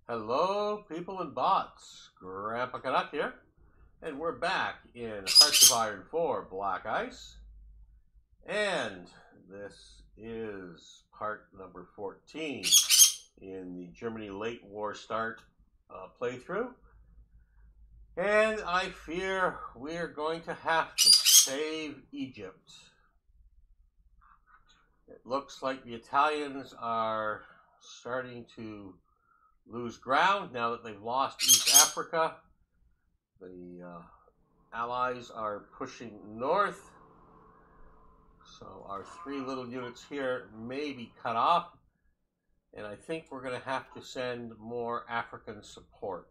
Hello, people and bots. Grandpa Canuck here, and we're back in Hearts of Iron 4 Black Ice. And this is part number 14 in the Germany late war start playthrough. And I fear we're going to have to save Egypt. It looks like the Italians are starting to lose ground now that they've lost East Africa. The Allies are pushing north, so our three little units here may be cut off, and I think we're going to have to send more African support.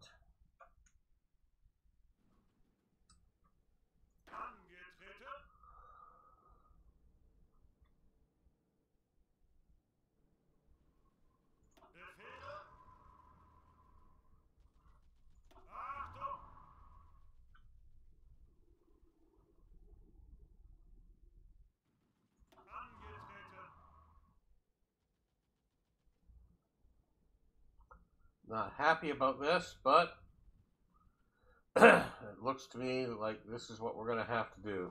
Not happy about this, but it looks to me like this is what we're going to have to do.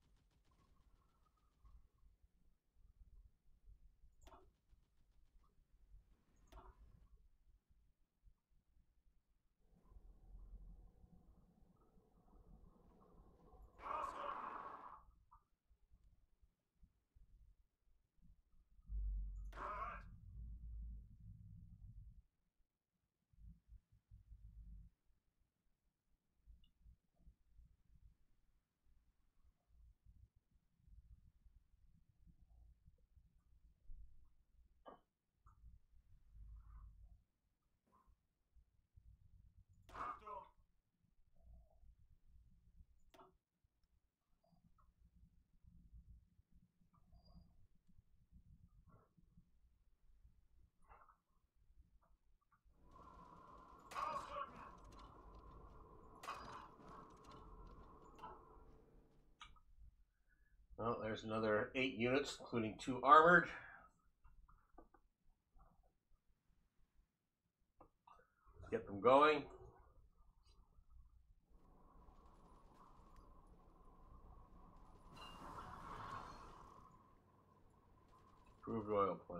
Well, there's another 8 units, including 2 armored. Get them going. Improved oil plant.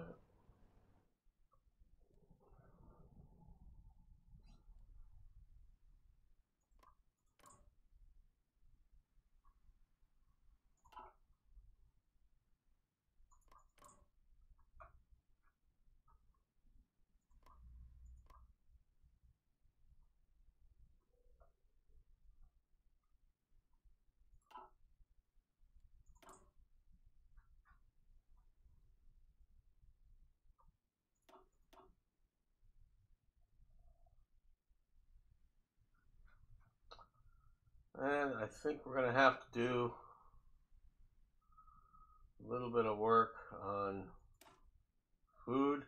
And I think we're going to have to do a little bit of work on food.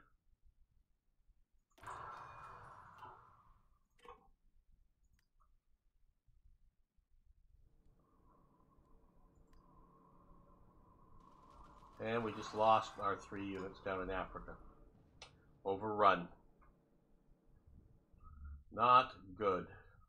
And we just lost our 3 units down in Africa. Overrun. Not good.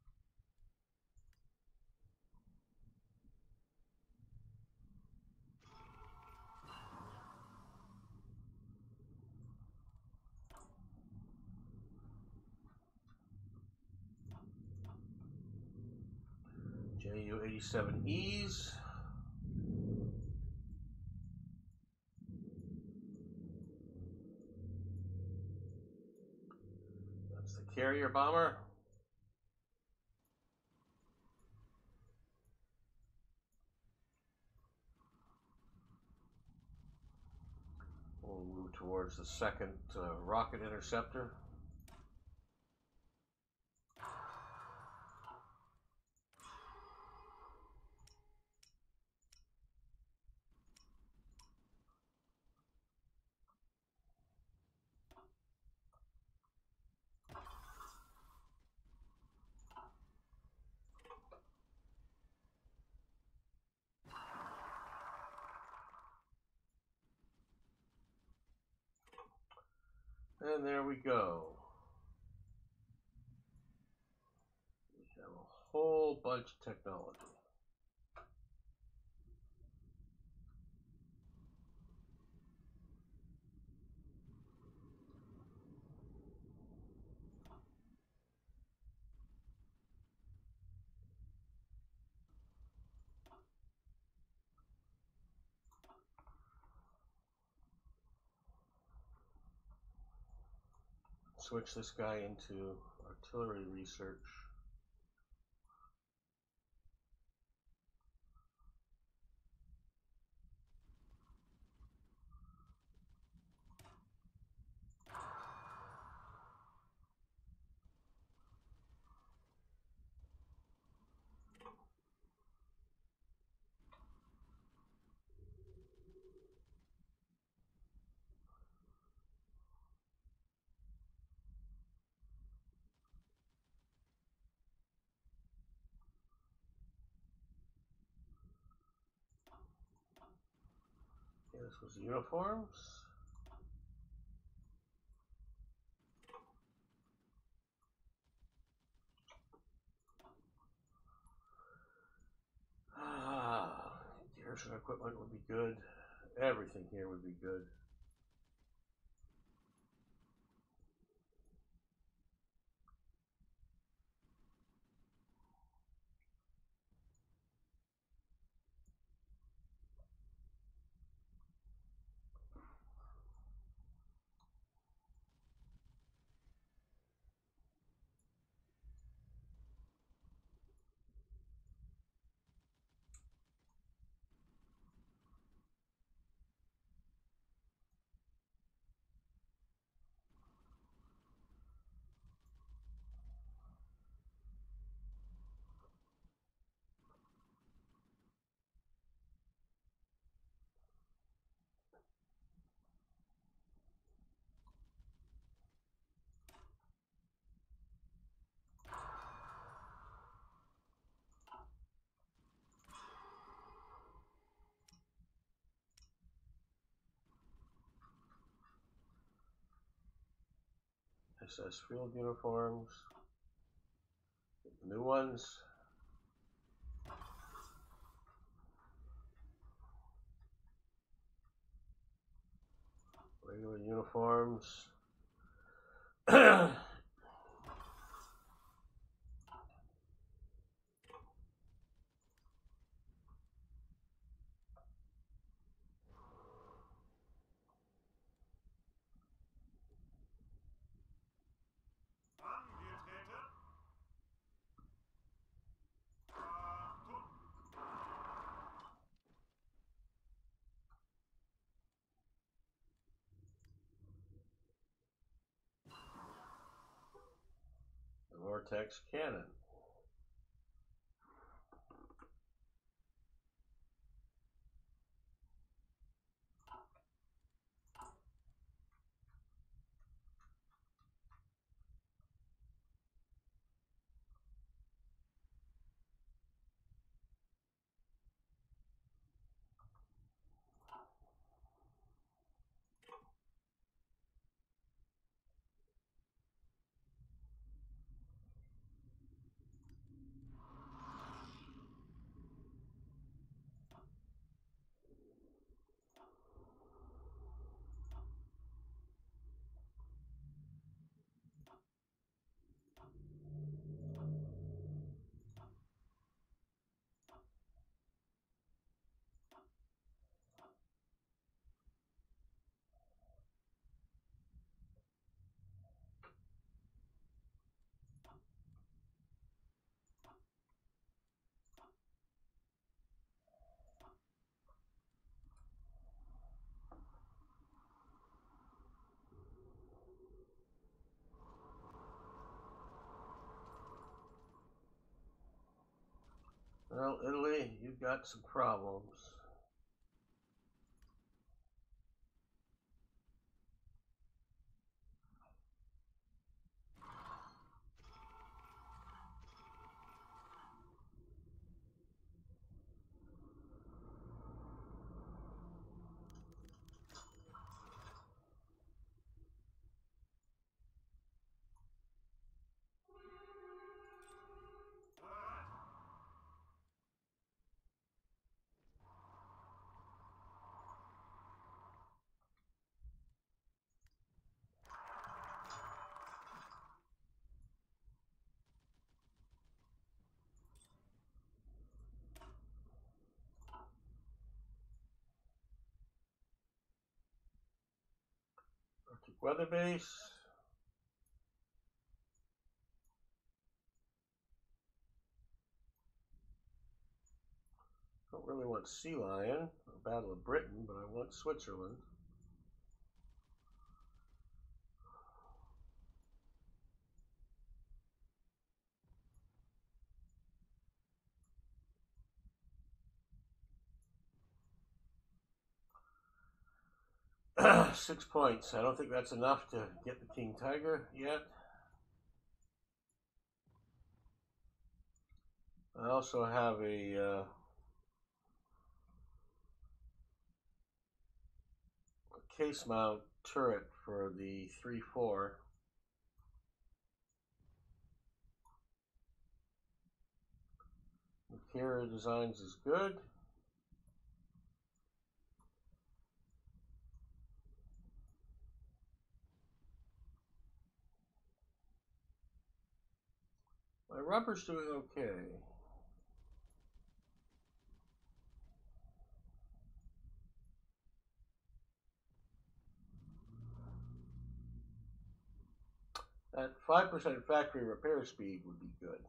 JU-87Es. That's the carrier bomber. We'll move towards the second rocket interceptor. And there we go. whole bunch of technology. Switch this guy into artillery research. Okay, this was uniforms. Garrison equipment would be good. Everything here would be good. SS field uniforms. Get the new ones. Regular uniforms. Vortex cannon. Well, Italy, you've got some problems. weather base. Don't really want Sea Lion or Battle of Britain, but I want Switzerland. .6 points. I don't think that's enough to get the King Tiger yet. I also have a case mount turret for the 3-4. The Carrier Designs is good. My rubber's doing okay. That 5% factory repair speed would be good.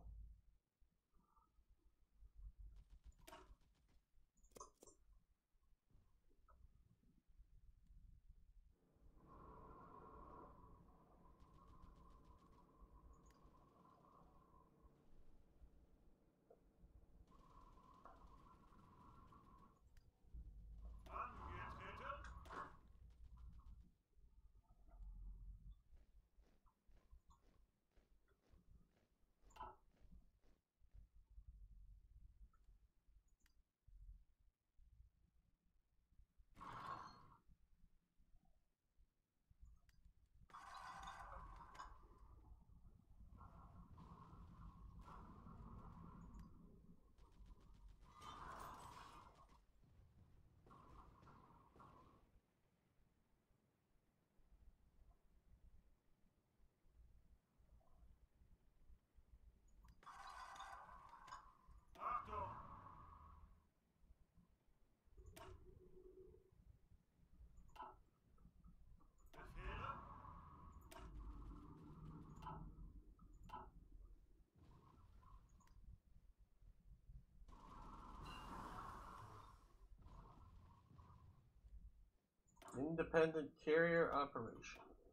Independent carrier operations.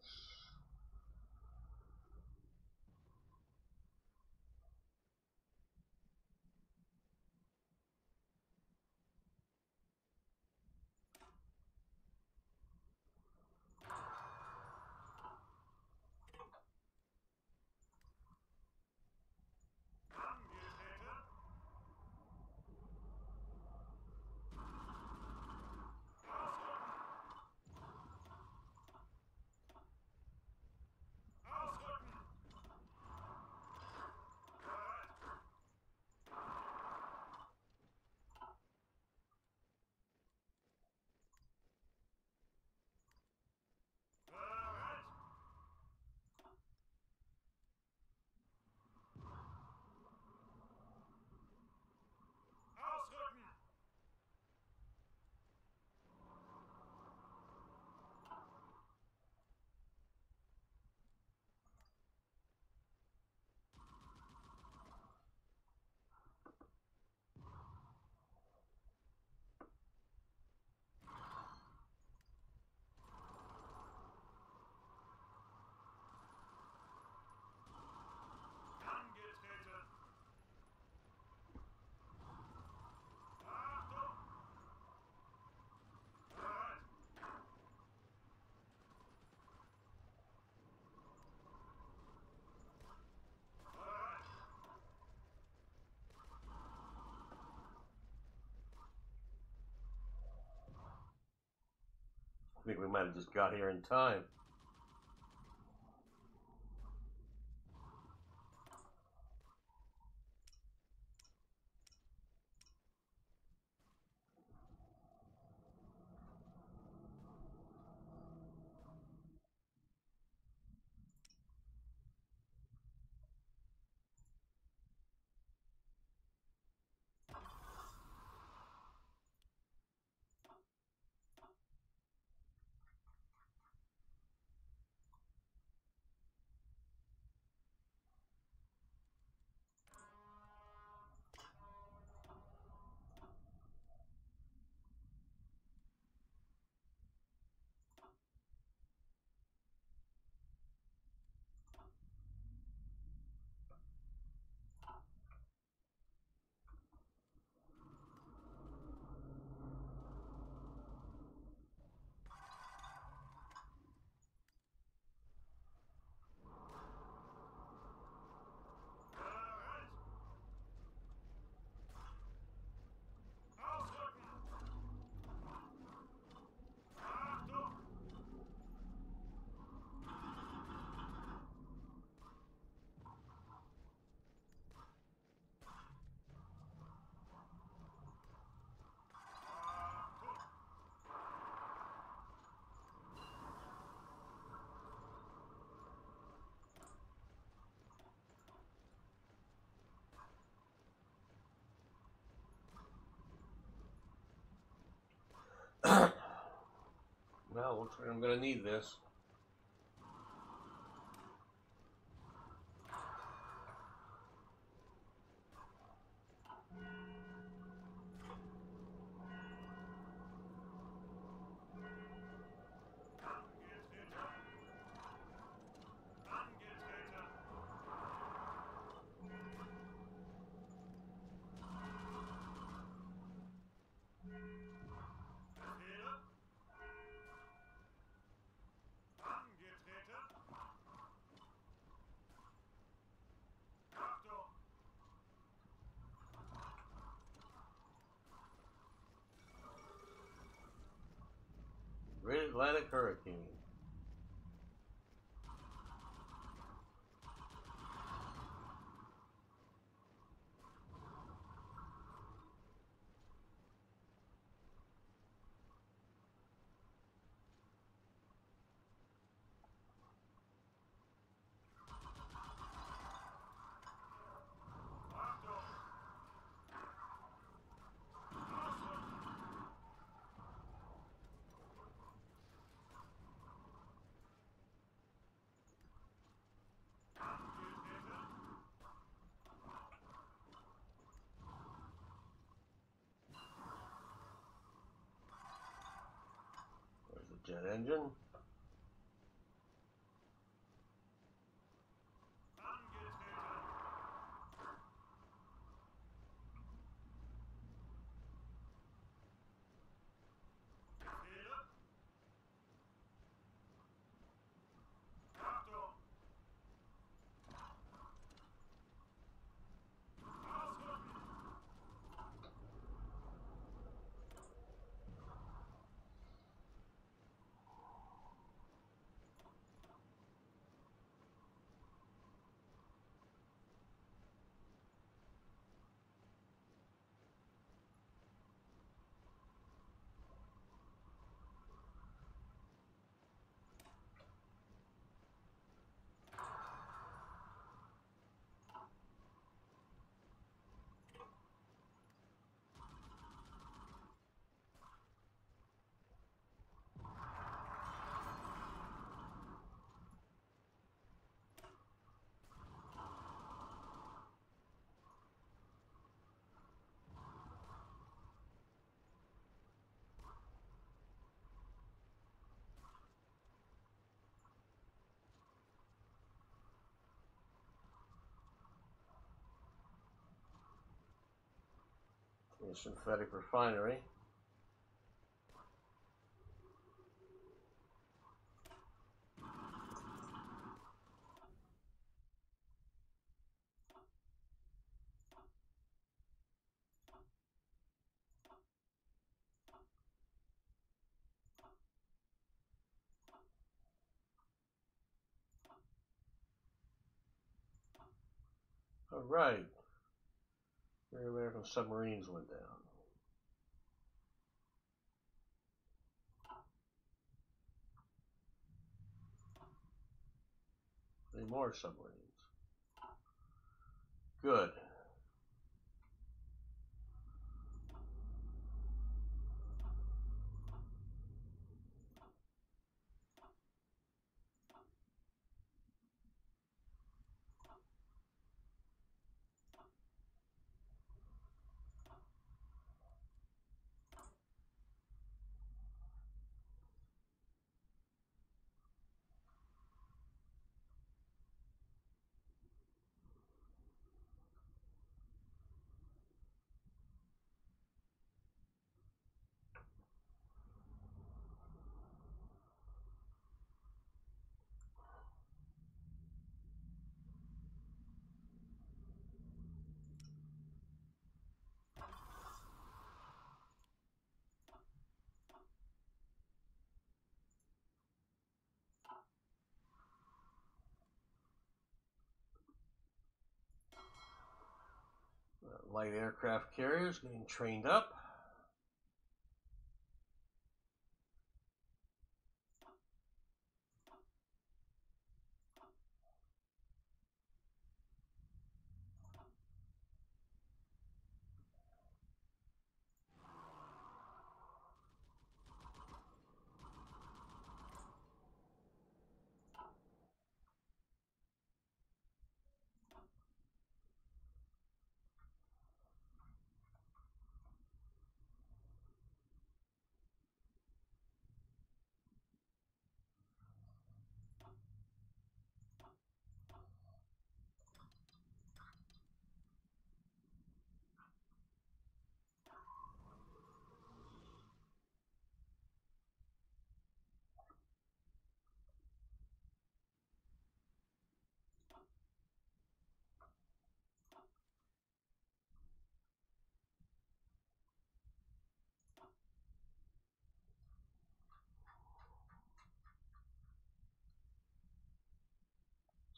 I think we might have just got here in time. Well, looks like I'm going to need this. Great Atlantic Hurricane. There's the jet engine. The synthetic refinery. All right. Three American submarines went down. 3 more submarines. Good. Light aircraft carriers getting trained up.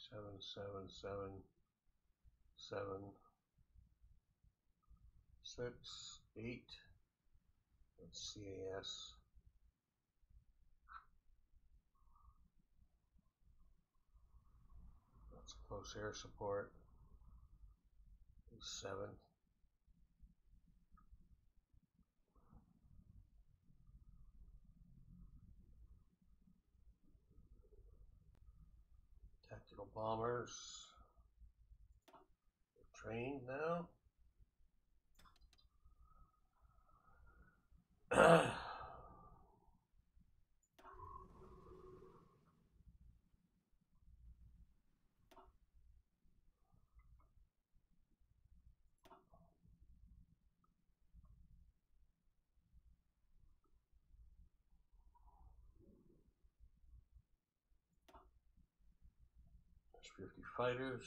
7, 6, 8. That's CAS. That's close air support. 7. Tactical bombers. They're trained now. There's 50 fighters.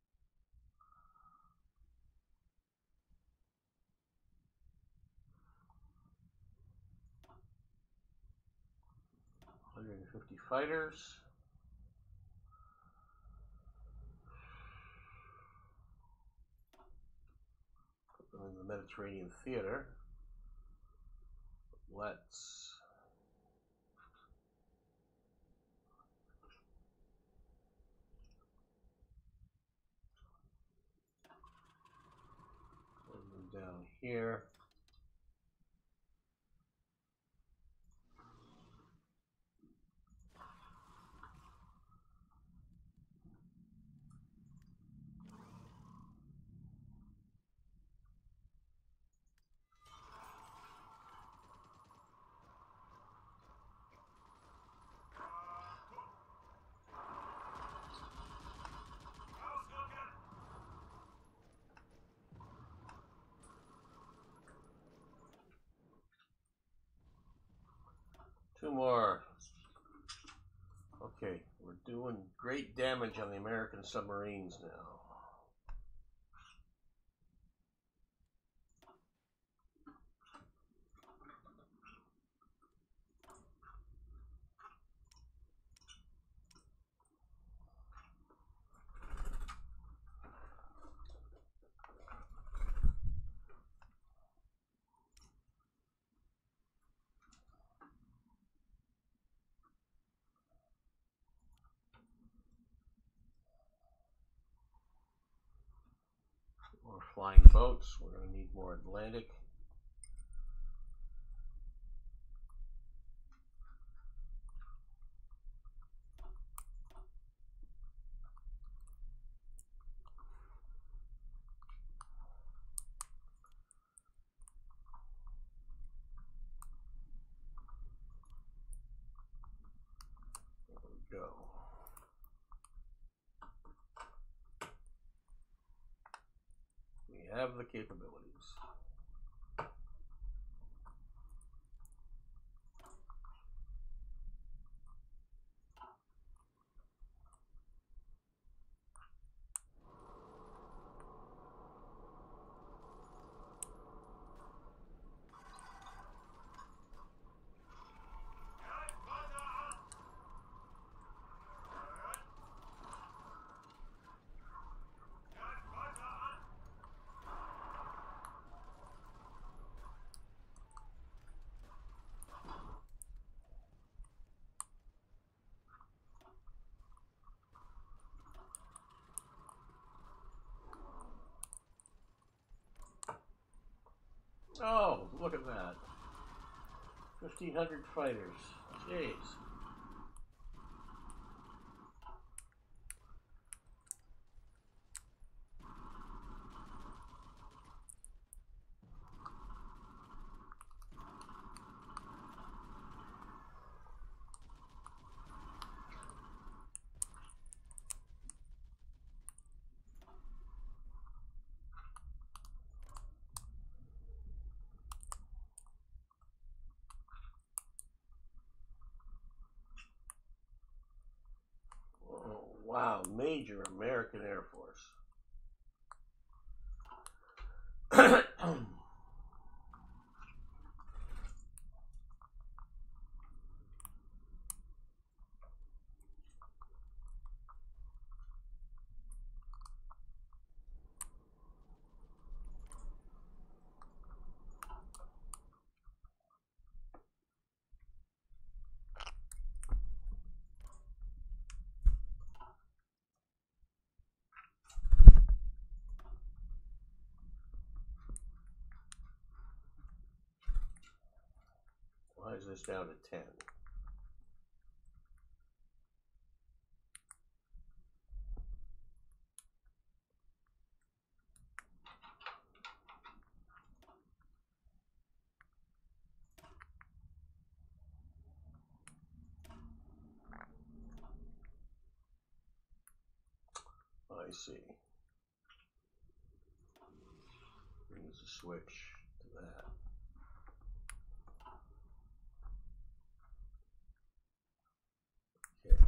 Fighters. Put them in the Mediterranean theater. Let's put them down here. Two more. Okay, we're doing great damage on the American submarines now. More flying boats. We're going to need more Atlantic. There we go. We have the capabilities. Oh, look at that. 1,500 fighters. Jeez. Wow, major American Air Force. this down to 10. I see. Brings a switch to that. Okay.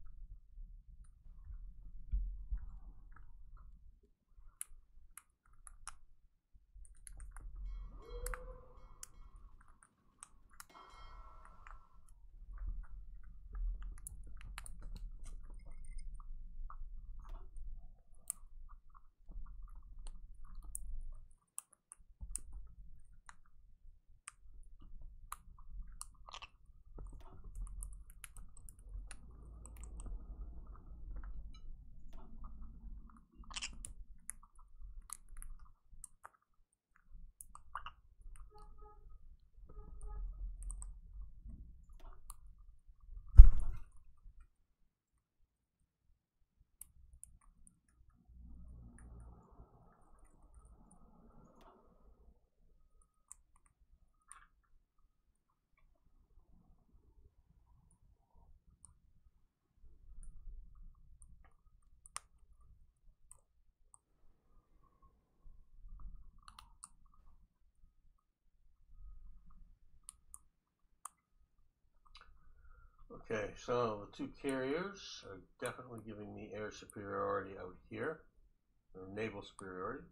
Okay, so the two carriers are definitely giving me air superiority out here, or naval superiority.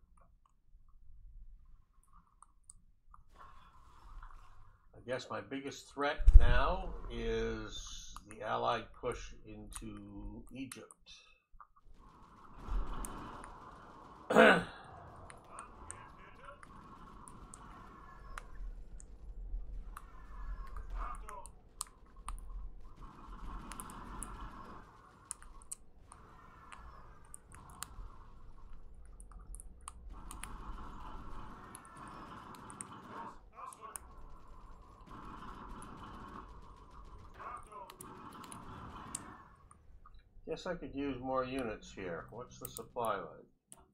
I guess my biggest threat now is the Allied push into Egypt. Guess I could use more units here. What's the supply like?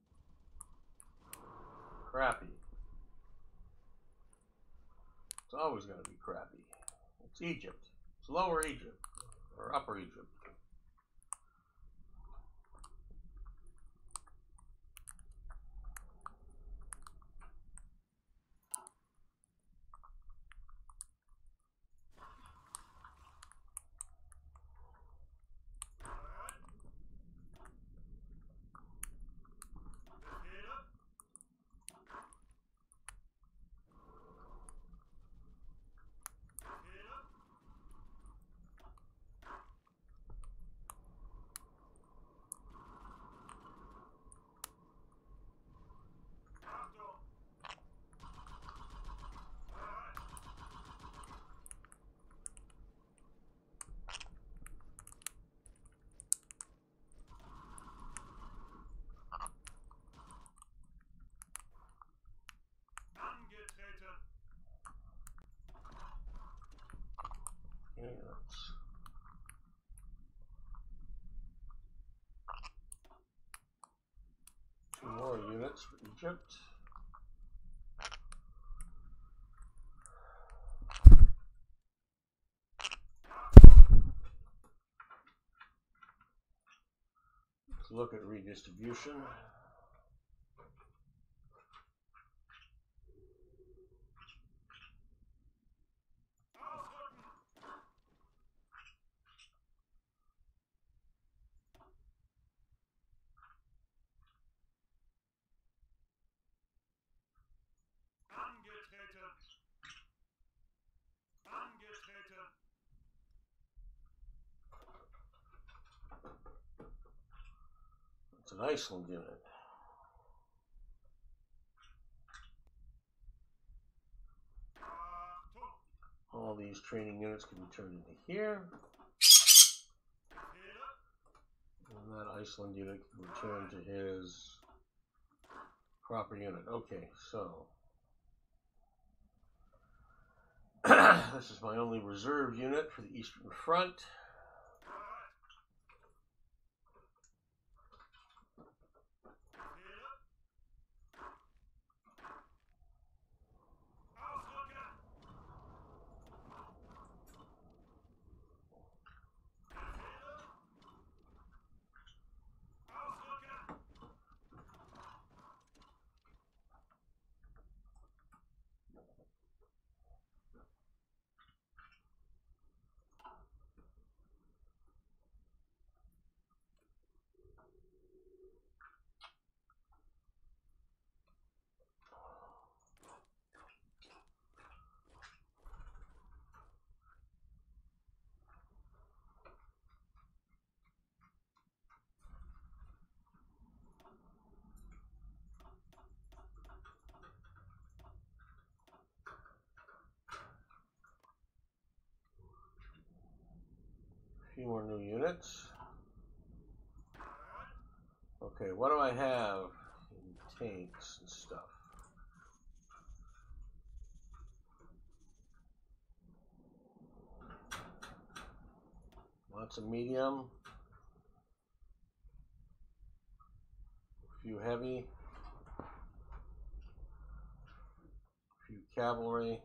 Crappy. It's always going to be crappy. It's Egypt. It's Lower Egypt, or Upper Egypt. Units. Two more units for Egypt. Let's look at redistribution. It's an Iceland unit. All these training units can be turned into here. And that Iceland unit can return to his proper unit. Okay, so This is my only reserve unit for the Eastern Front. Few more new units. Okay, what do I have in tanks and stuff? Lots of medium, a few heavy, a few cavalry,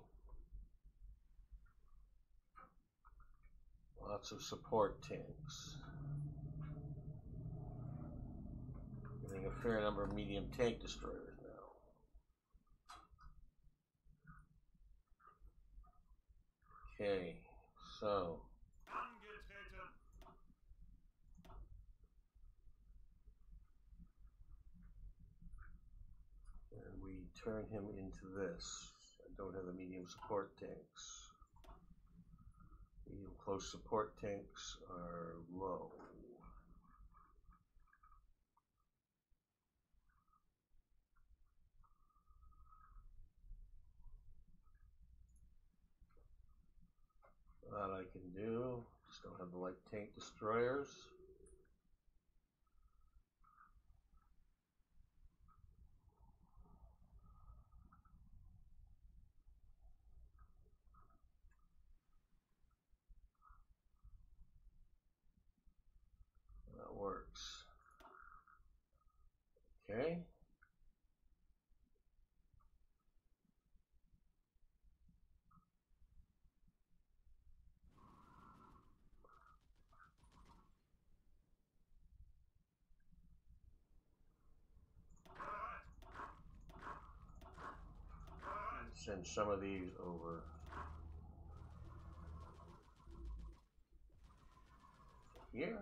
lots of support tanks. Getting a fair number of medium tank destroyers now. Okay, so and we turn him into this. I don't have the medium support tanks. Medium close support tanks are low. That I can do. Just don't have the light tank destroyers. That works. Okay. Send some of these over here.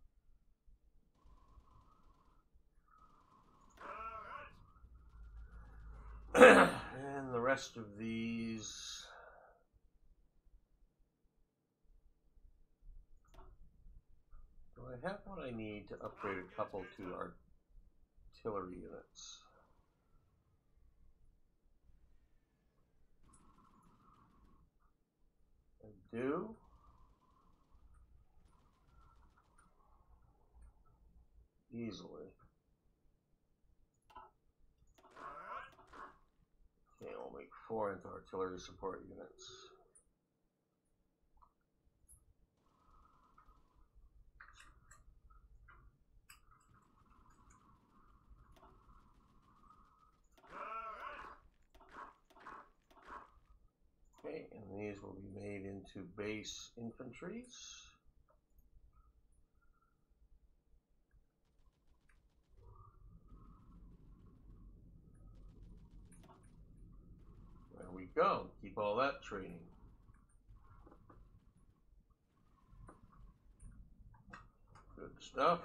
And the rest of these do I have what I need to upgrade a couple to artillery units? I do. Easily. Okay, we'll make 4 into artillery support units. Okay, and these will be made into base infantries. There we go. Keep all that training. Good stuff.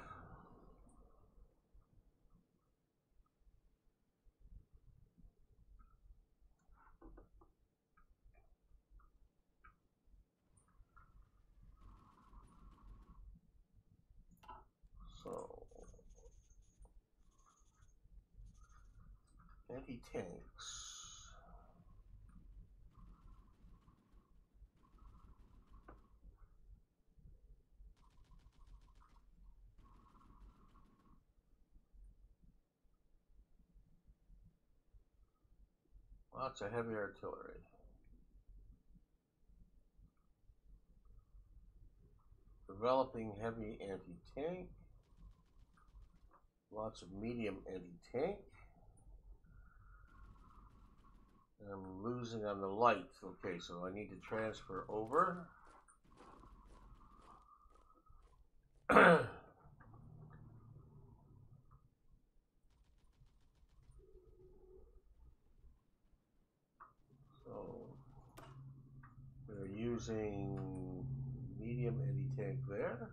So, anti-tanks. Lots of heavy artillery. developing heavy anti-tank. Lots of medium anti-tank. I'm losing on the light. Okay, so I need to transfer over. So we're using medium anti-tank there.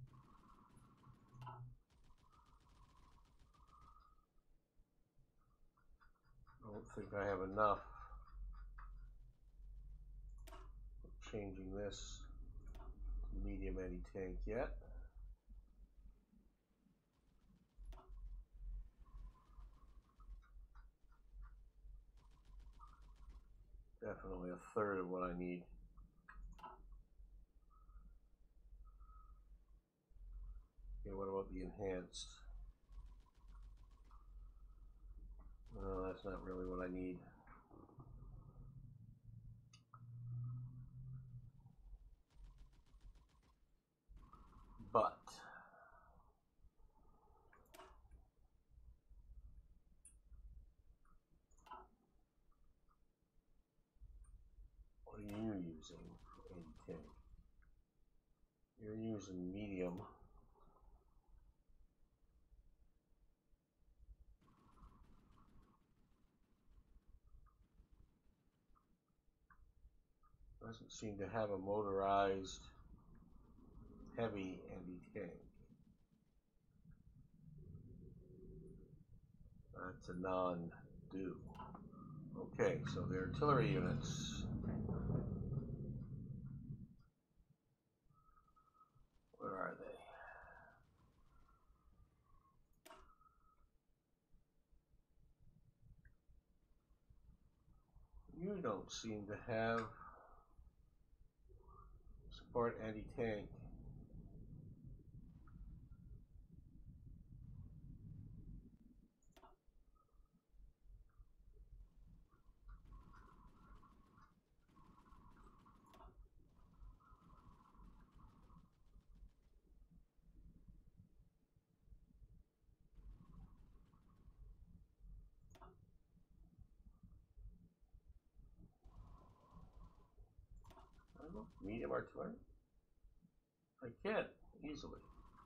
I don't think I have enough. Changing this to medium anti-tank yet. Definitely a third of what I need. Okay, what about the enhanced? No, that's not really what I need. But what are you using for anti-tank? You're using medium. Doesn't seem to have a motorized heavy anti-tank. That's a non-do. Okay, so the artillery units. Where are they? You don't seem to have support anti-tank. I don't know, medium artillery? I can't easily.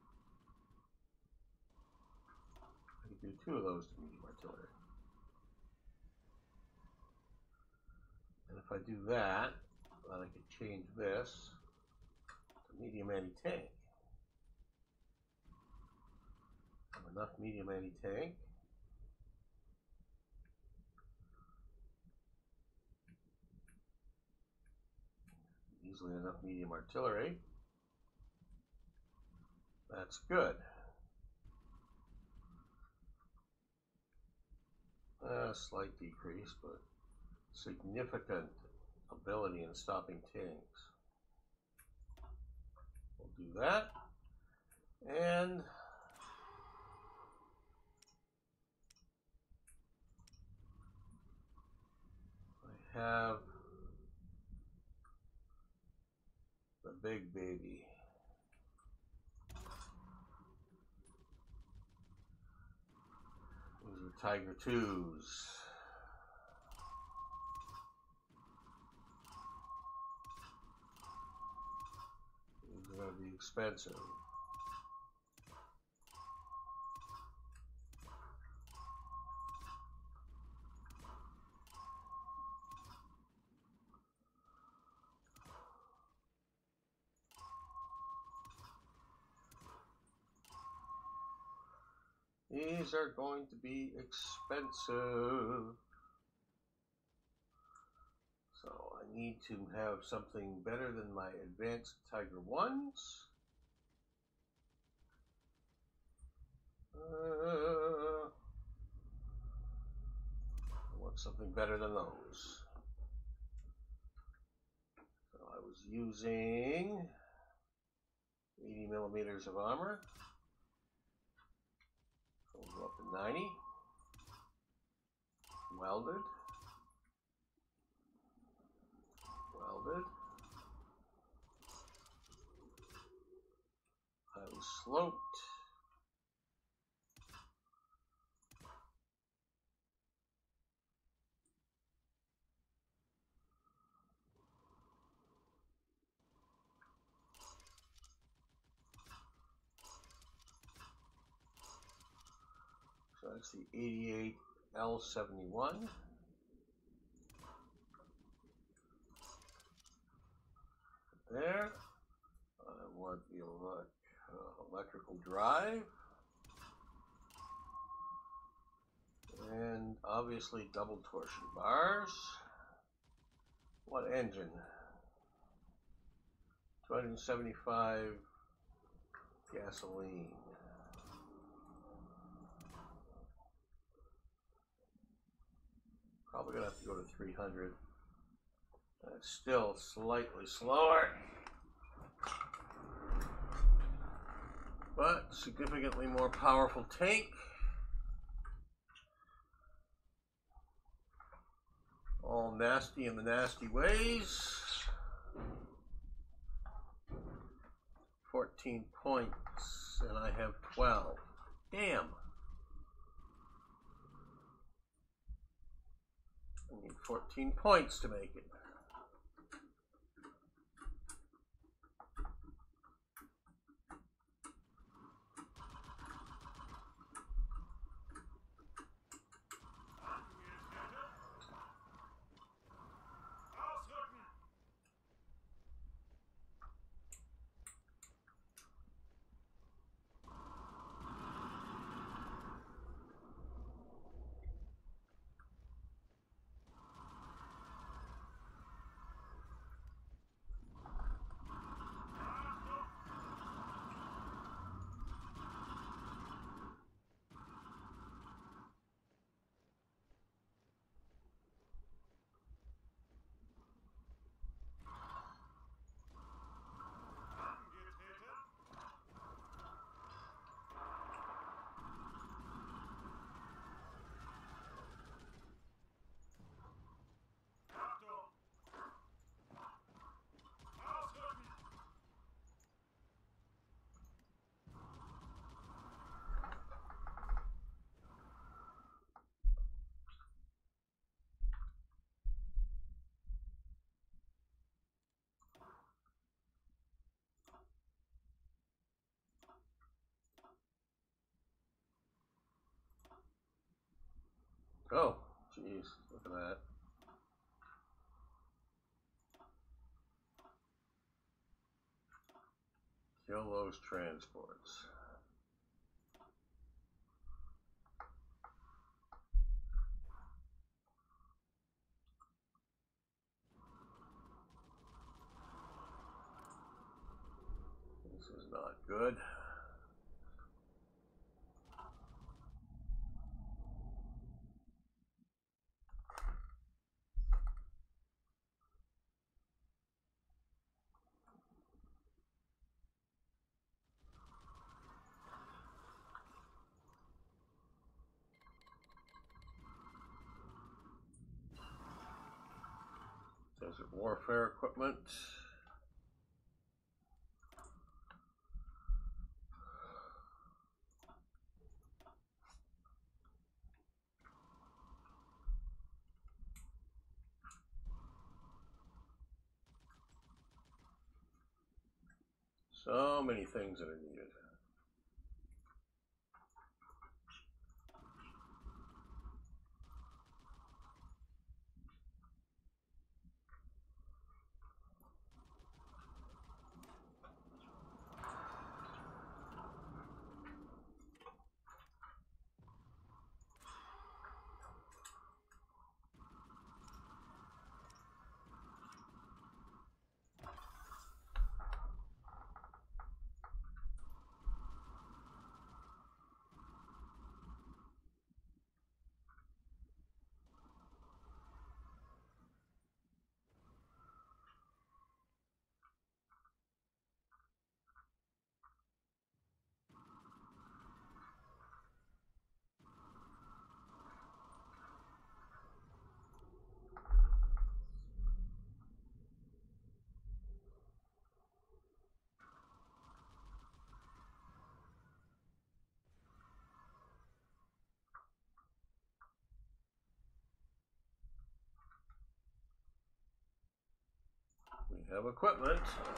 I could do 2 of those to medium artillery. And if I do that, then I could change this to medium anti-tank. Have enough medium anti-tank. Easily enough medium artillery. That's good. A slight decrease, but significant ability in stopping tanks. We'll do that. And I have the big baby. These are Tiger 2s. These are going to be expensive. These are going to be expensive. So I need to have something better than my advanced Tiger 1s. I want something better than those. So I was using 80 millimeters of armor. So we'll go up to 90. Welded. Welded. sloped. So that's the 88 L71. There. I want the electrical drive. And obviously double torsion bars. What engine? 275 gasoline. Probably gonna have to go to 300. That's still slightly slower, but significantly more powerful tank. All nasty in the nasty ways. 14 points, and I have 12. Damn. I need 14 points to make it. Oh, jeez, look at that. Kill those transports. This is not good. Desert warfare equipment. So many things that are needed. of equipment.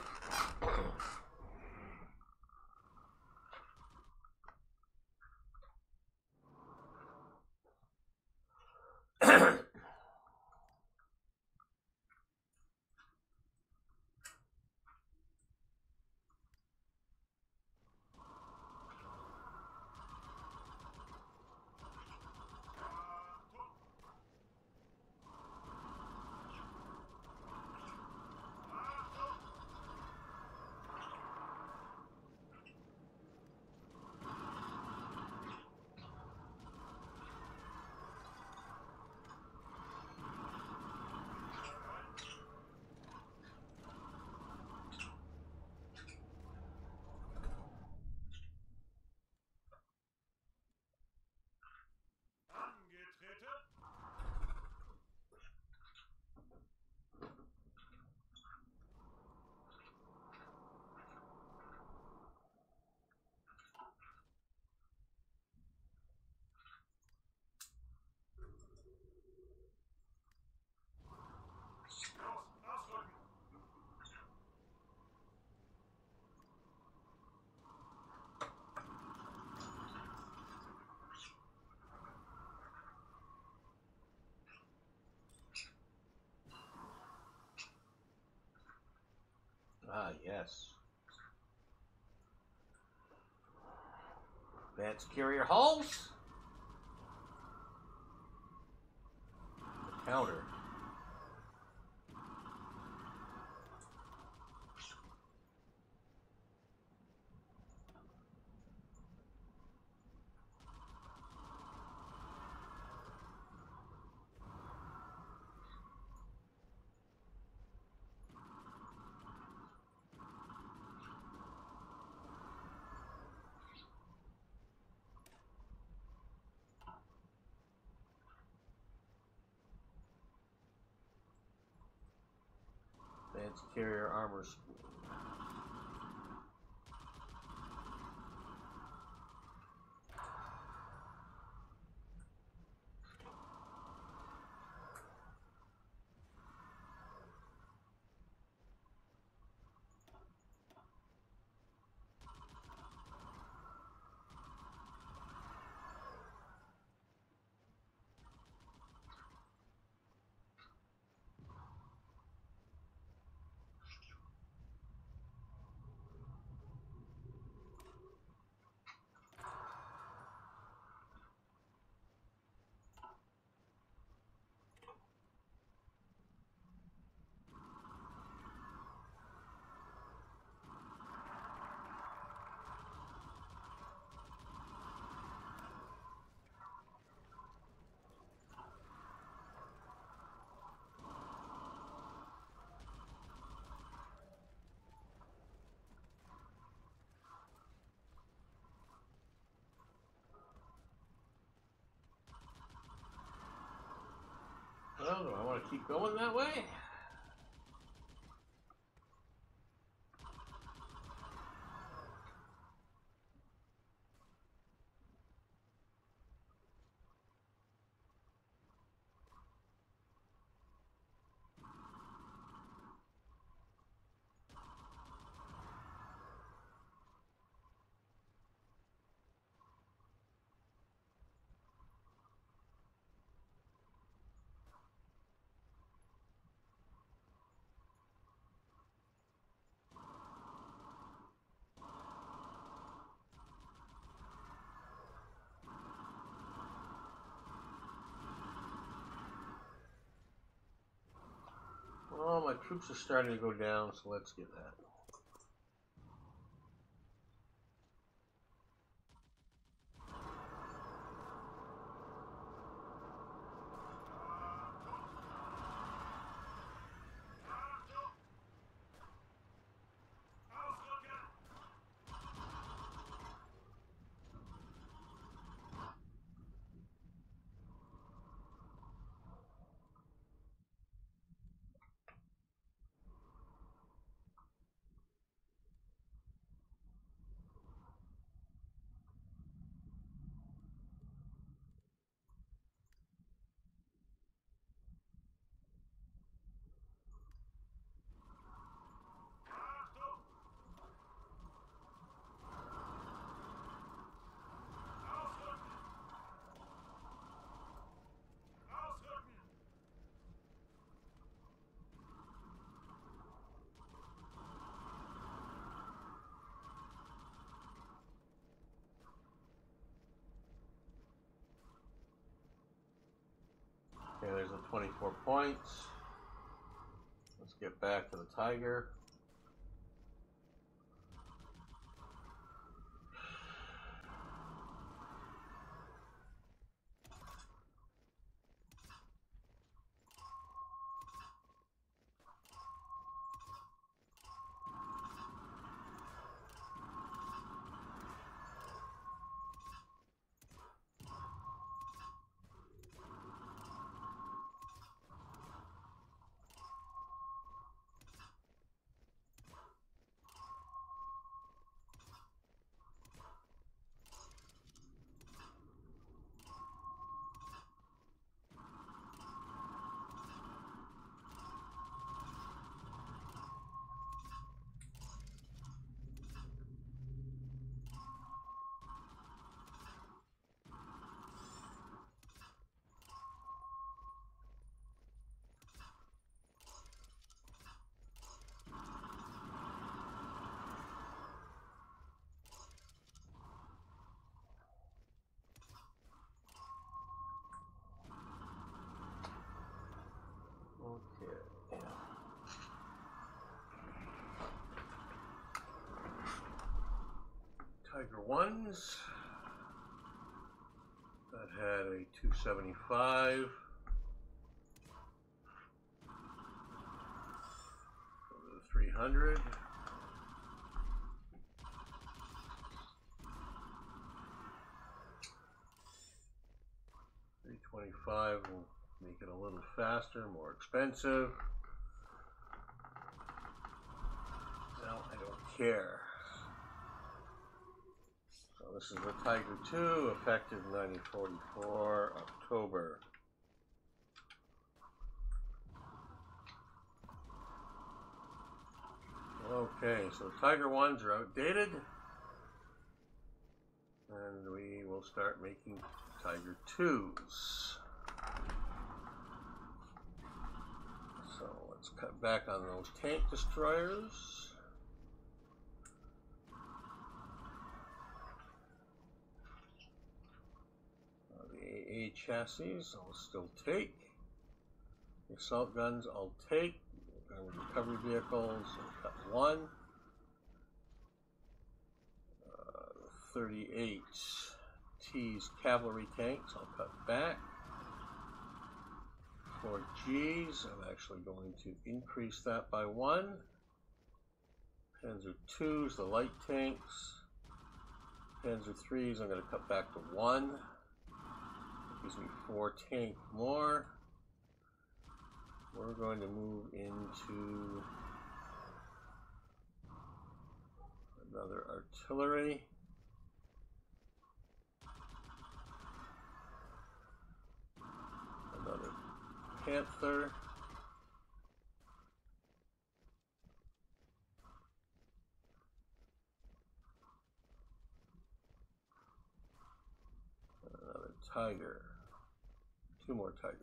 Ah, yes. Advanced carrier hulls. Counter. Advanced carrier armor spool. Well, do I want to keep going that way? Well, my troops are starting to go down, so let's get that. guys with 24 points. Let's get back to the Tiger. Okay. Tiger ones. That had a 275. 300. 325 will make it a little faster, more expensive. Now I don't care. So this is the Tiger 2, effective 1944, October. Okay, so Tiger 1s are outdated. And we will start making Tiger 2s. So let's cut back on those tank destroyers. The AA chassis I'll still take. The assault guns I'll take. Recovery vehicles, I'll cut one. 38 T's cavalry tanks, I'll cut back. 4 G's, I'm actually going to increase that by 1. Panzer 2s, the light tanks. Panzer 3s, I'm going to cut back to 1. That gives me 4 tank more. We're going to move into another artillery. Another Panther. Another Tiger. 2 more Tigers.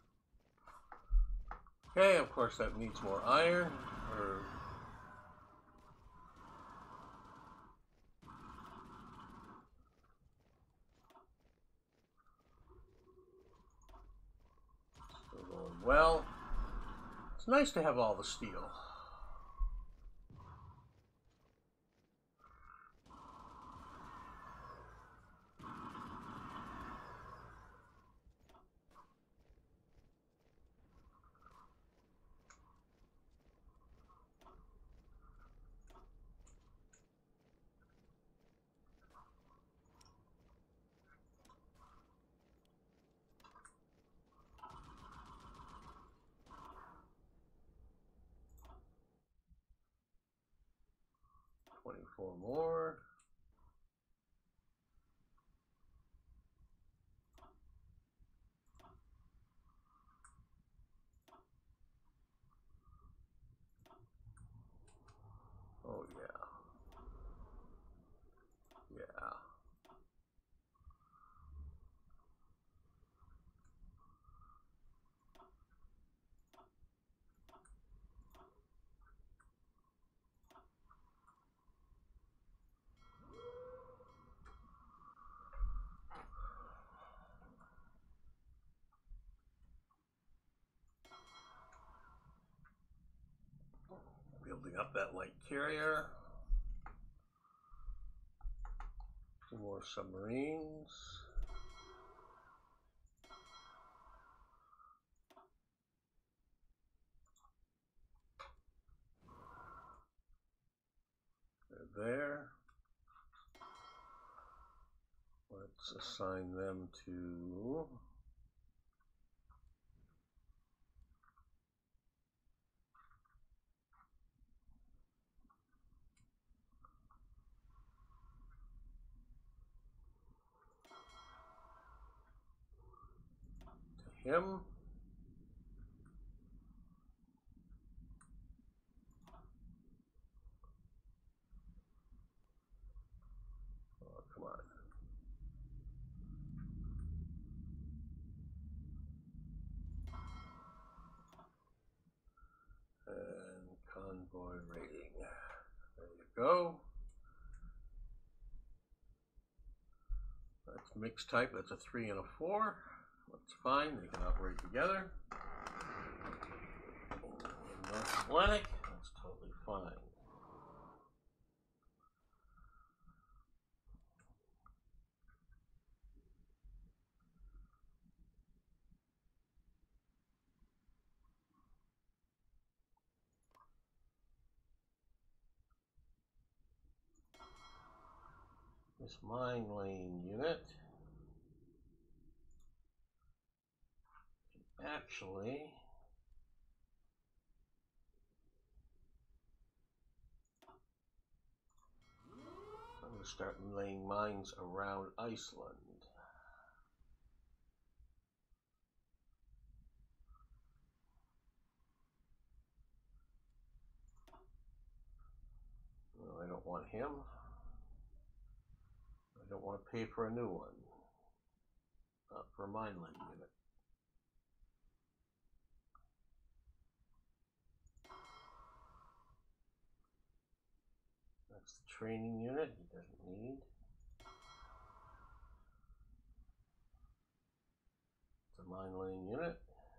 Okay, of course that needs more iron, or still going well. It's nice to have all the steel. Four more. Oh yeah. Yeah. up that light carrier. 2 more submarines. They're there. Let's assign them to him. Oh, come on. And convoy rating. There you go. That's mixed type. That's a 3 and a 4. That's fine. They can operate together. In North Atlantic, that's totally fine. This mine lane unit can actually I'm going to start laying mines around Iceland. No, I don't want him. I don't want to pay for a new one. Not for a mine laying unit. That's the training unit he doesn't need. It's a mine laying unit.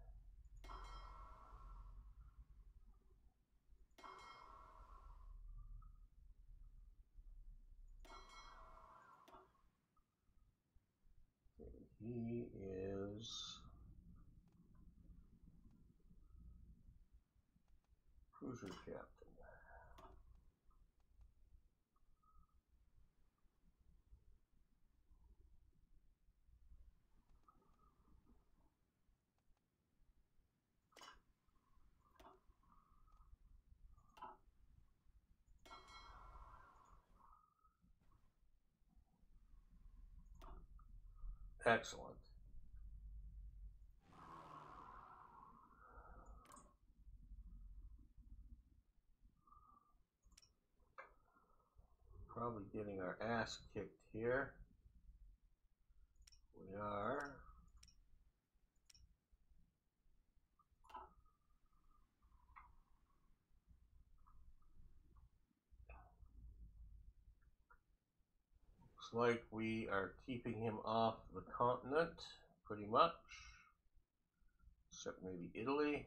He is cruiser captain. Excellent. Probably getting our ass kicked here. We are. Looks like we are keeping him off the continent, pretty much. Except maybe Italy.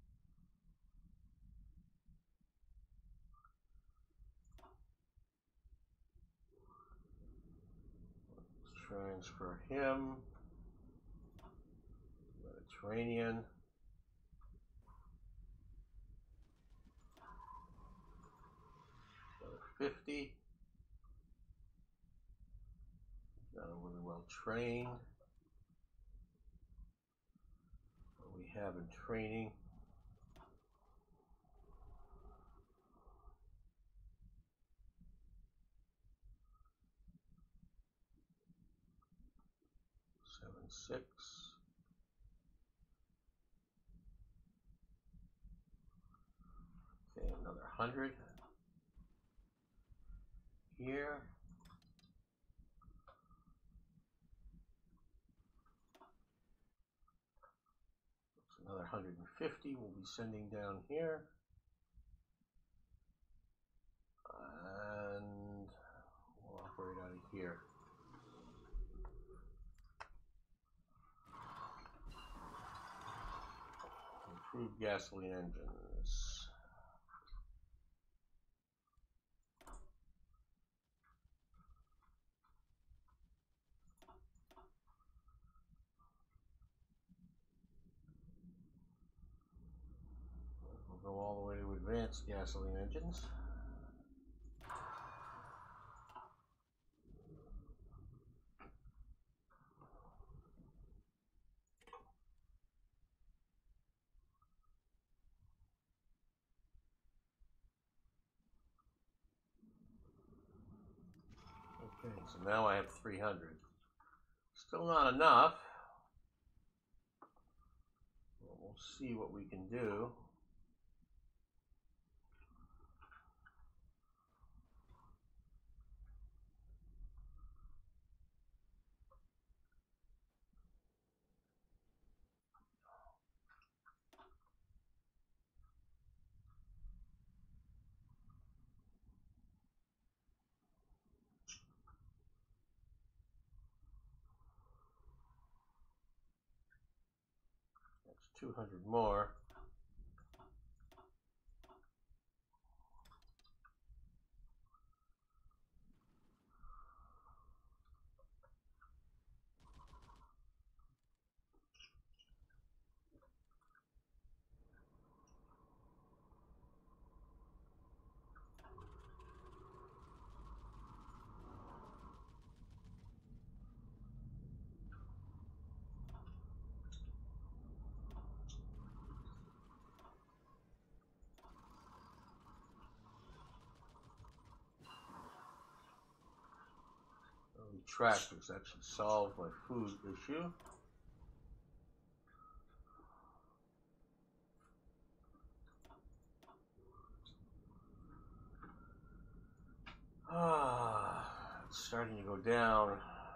Let's transfer him. Mediterranean. 50. Not really well trained. What we have in training. Six. Okay, another 100 here. That's another 150 we'll be sending down here. And we'll operate out of here. Improved gasoline engines. We'll go all the way to advanced gasoline engines. Okay, so now I have 300. Still not enough. Well, we'll see what we can do. That's 200 more. Tractors, that should solve my food issue. It's starting to go down.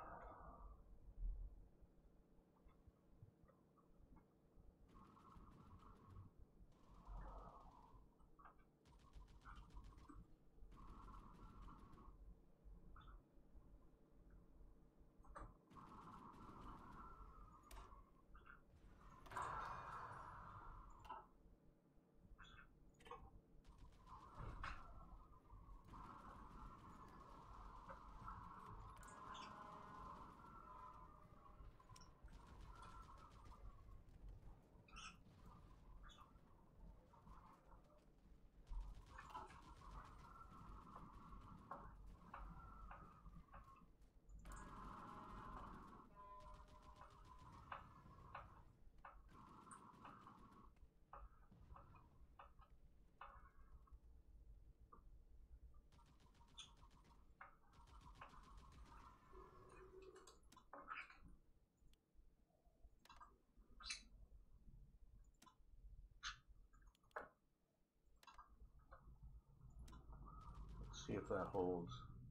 See if that holds.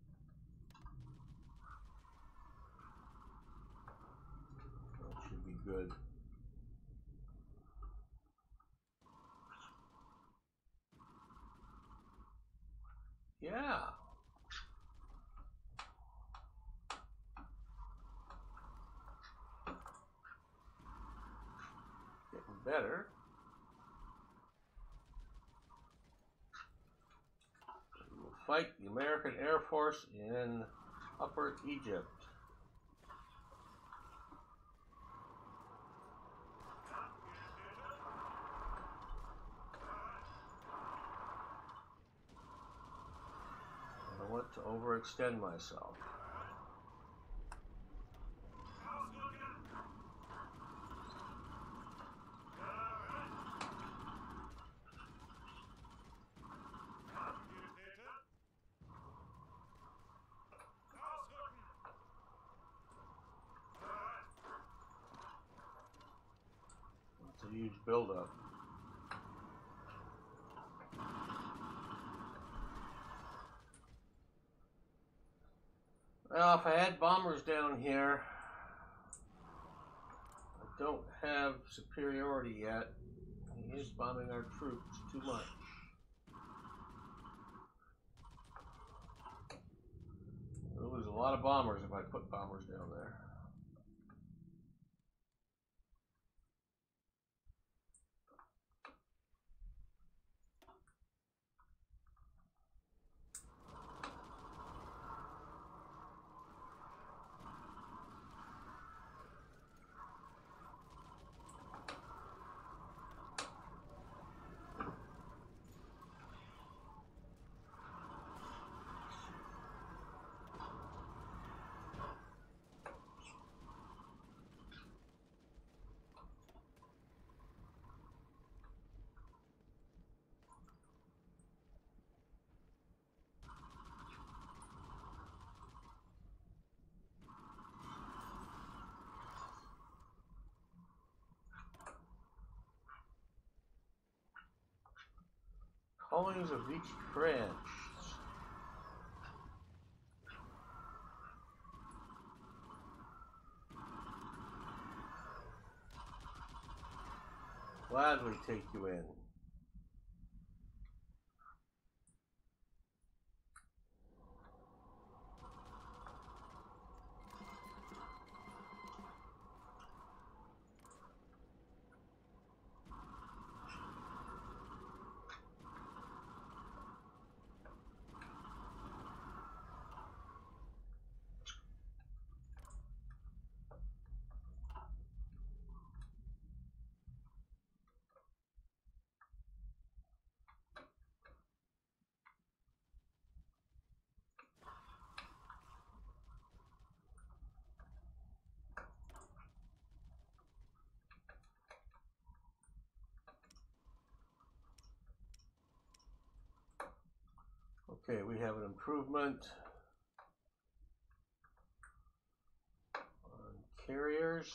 That should be good. Yeah. Getting better. Fight the American Air Force in Upper Egypt. I don't want to overextend myself. It's a huge buildup. Well, if I had bombers down here, I don't have superiority yet. He is bombing our troops too much. We'll lose a lot of bombers if I put bombers down there. colonies of each branch. Gladly take you in. Okay, we have an improvement on carriers.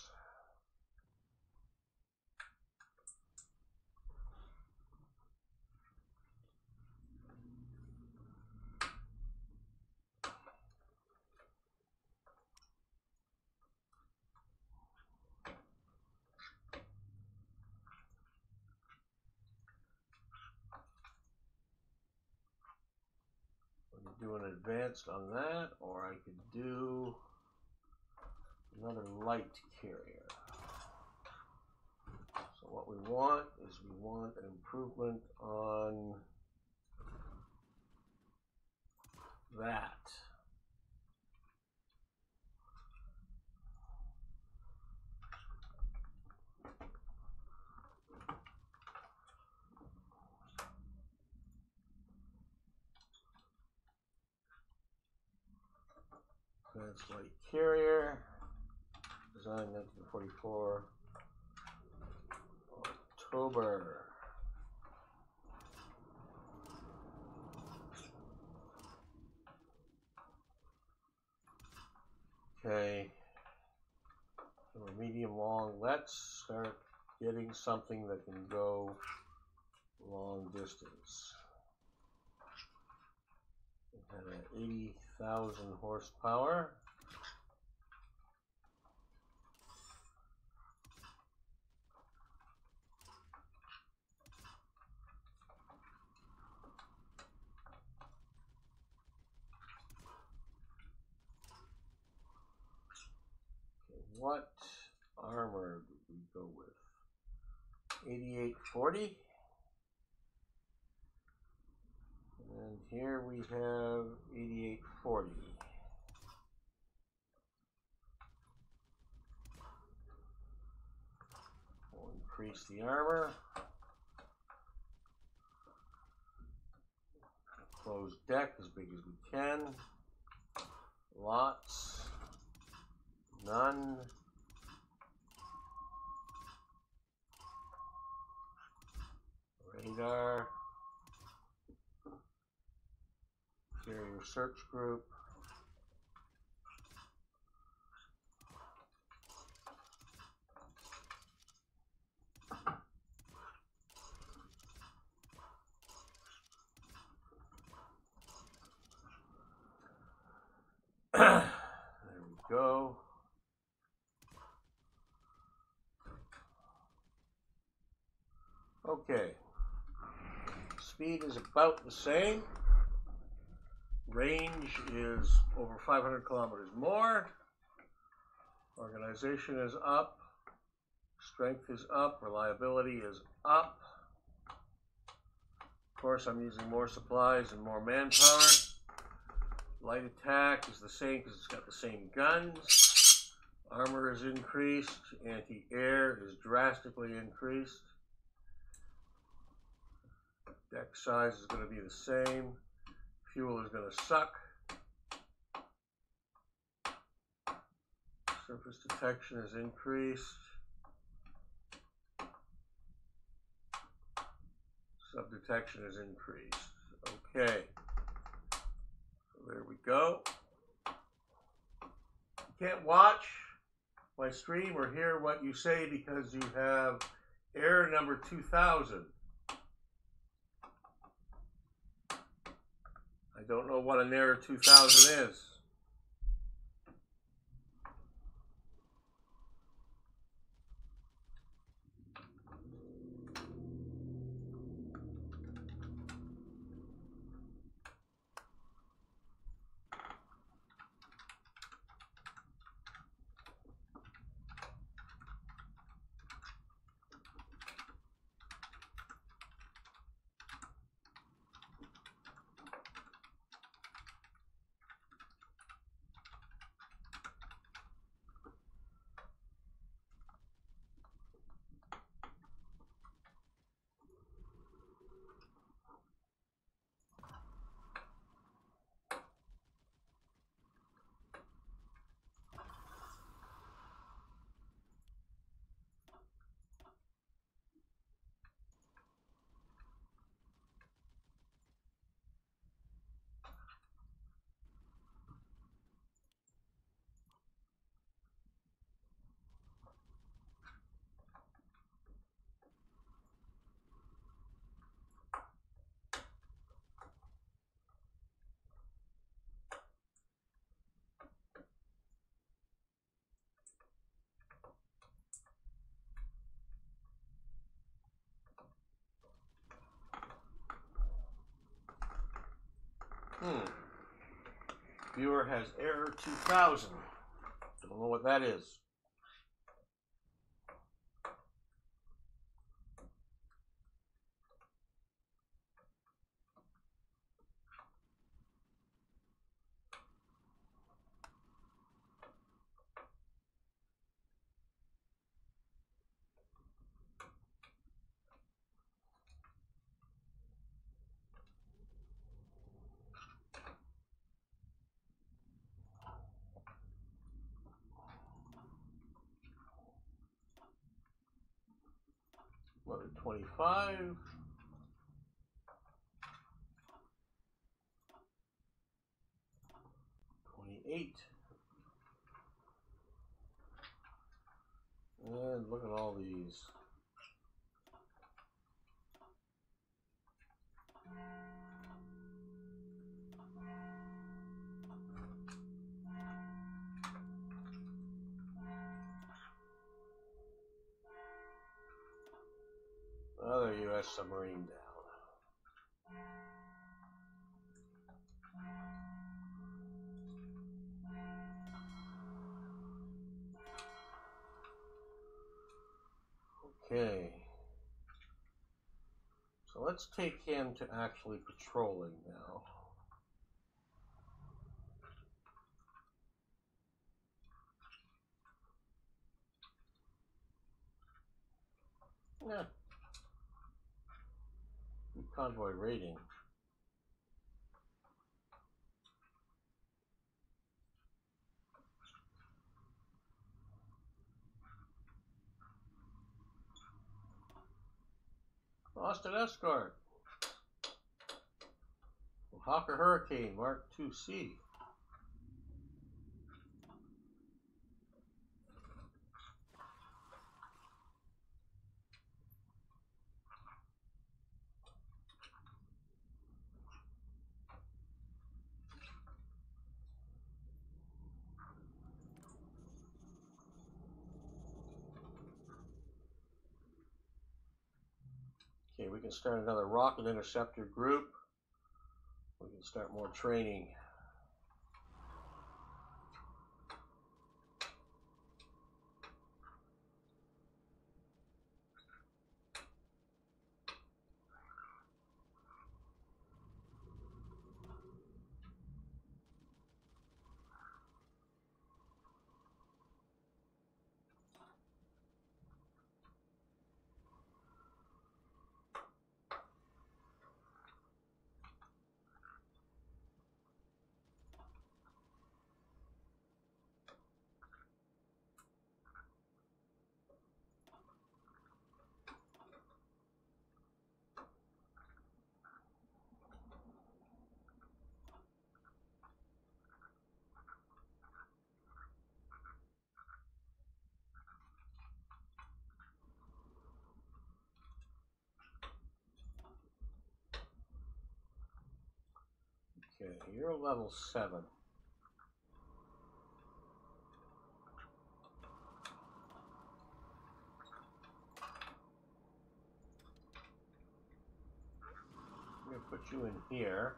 Do an advanced on that, or I could do another light carrier. So what we want is we want an improvement on that. Advanced light carrier, design 1944, October. Okay, so we're medium long. Let's start getting something that can go long distance. It had an 80,000 horsepower. What armor did we go with? 8840. And here we have 8840. We'll increase the armor. Close deck as big as we can. Lots. None. Radar. Carrier search group. There we go. Okay. Speed is about the same. Range is over 500 kilometers more. Organization is up. Strength is up. Reliability is up. Of course, I'm using more supplies and more manpower. Light attack is the same because it's got the same guns. Armor is increased. Anti-air is drastically increased. Deck size is going to be the same. Fuel is going to suck. Surface detection is increased. Subdetection is increased. Okay. So there we go. You can't watch my stream or hear what you say because you have error number 2000. I don't know what an Error 2000 is. Viewer has Error 2000. Don't know what that is. What, 25? 28. And look at all these. Another U.S. submarine down. Okay. So let's take him to actually patrolling now. Yeah. Convoy rating. Lost an escort. Hawker Hurricane Mark II-C. Okay, we can start another rocket interceptor group. We can start more training. Okay, you're level 7. I'm going to put you in here.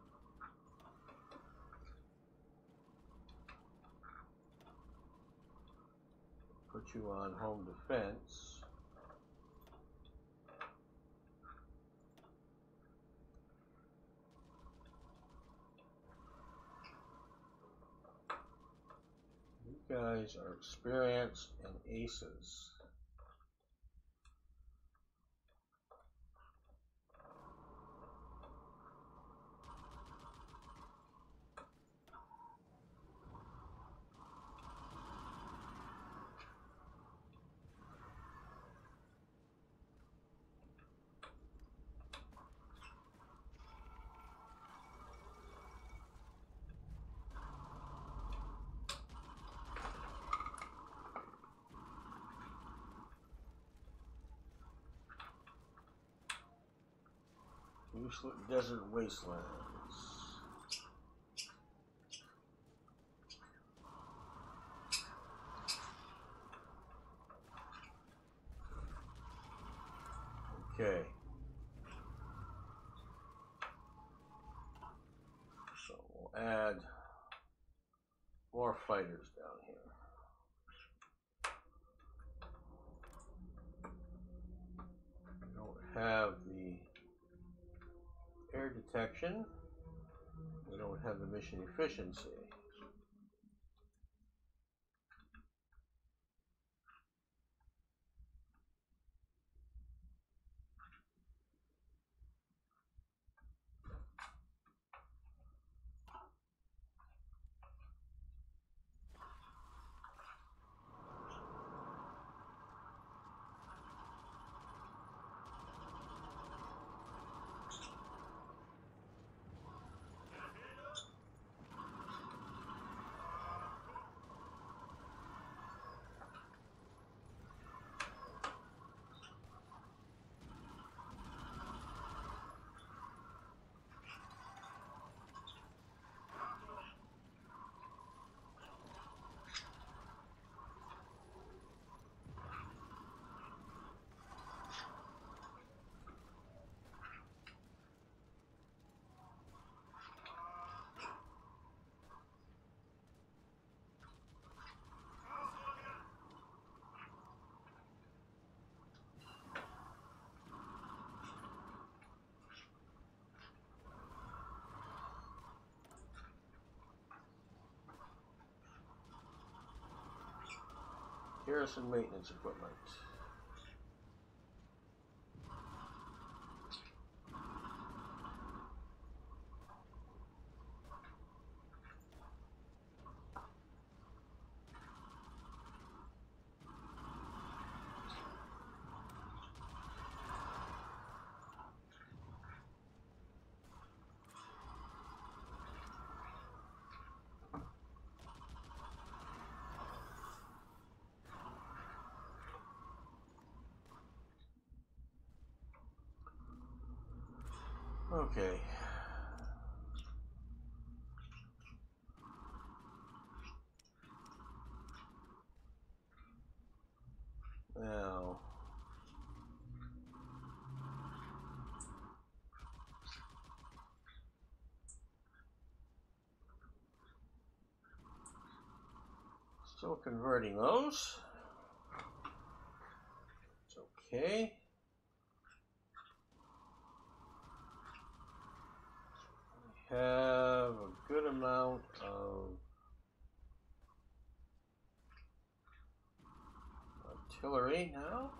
Put you on home defense. You guys are experienced and aces. Desert wastelands. Okay. So we'll add more fighters down here. We don't have the air detection. We don't have the mission efficiency. Garrison maintenance equipment. Okay. Now, still converting those. It's okay. We have a good amount of artillery now.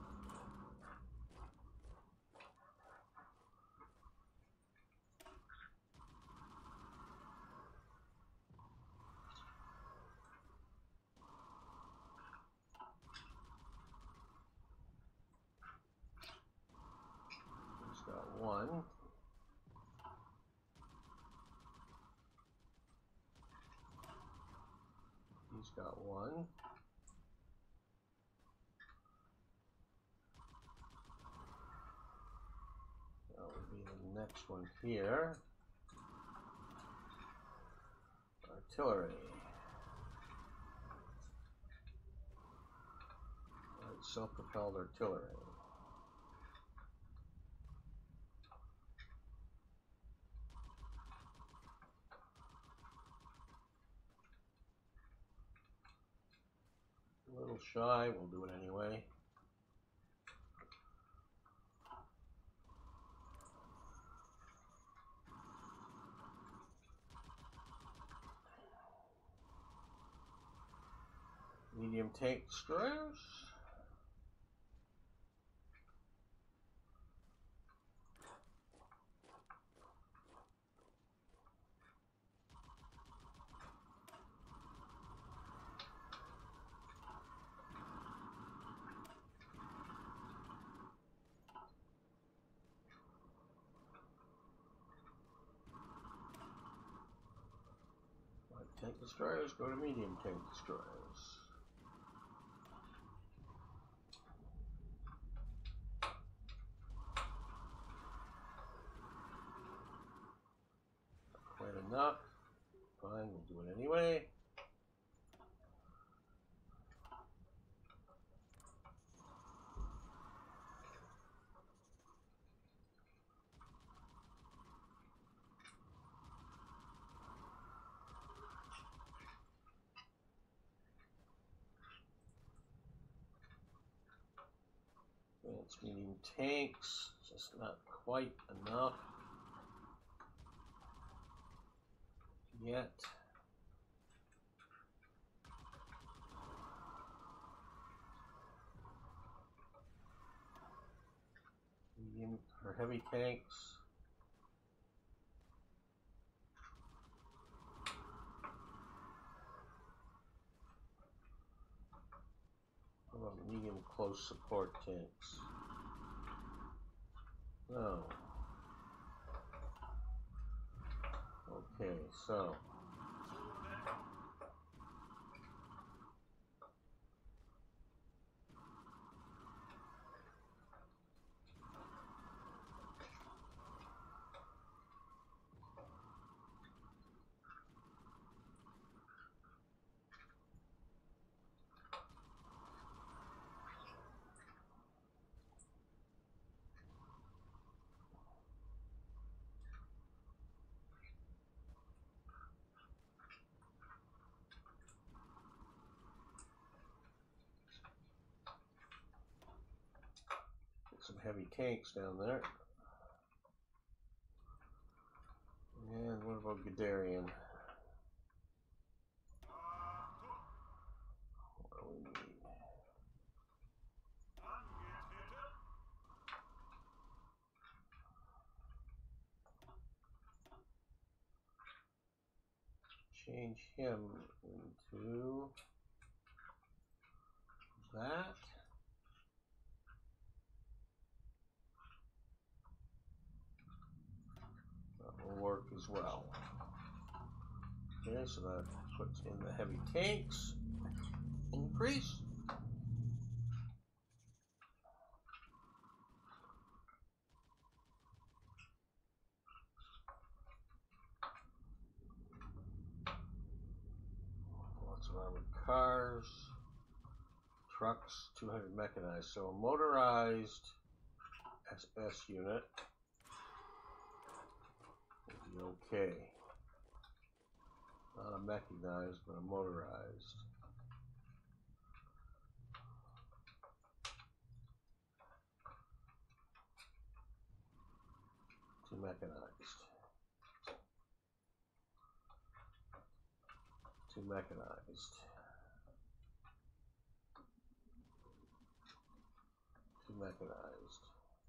He's got one. He's got one. That would be the next one here. artillery. Light self-propelled artillery. A little shy, we'll do it anyway. Medium tank destroyers. Light tank destroyers go to medium tank destroyers. Quite enough. Fine, we'll do it anyway. It's medium tanks, just not quite enough yet. Medium or heavy tanks. How about medium close support tanks? No. Okay, so some heavy tanks down there. And what about Guderian? What do we need? Change him into that. That will work as well. Okay, so that puts in the heavy tanks. Increase. Lots of armored cars. Trucks, 200 mechanized. So a motorized SS unit would be okay. Not a mechanized, but a motorized. Too mechanized. Too mechanized. Too mechanized.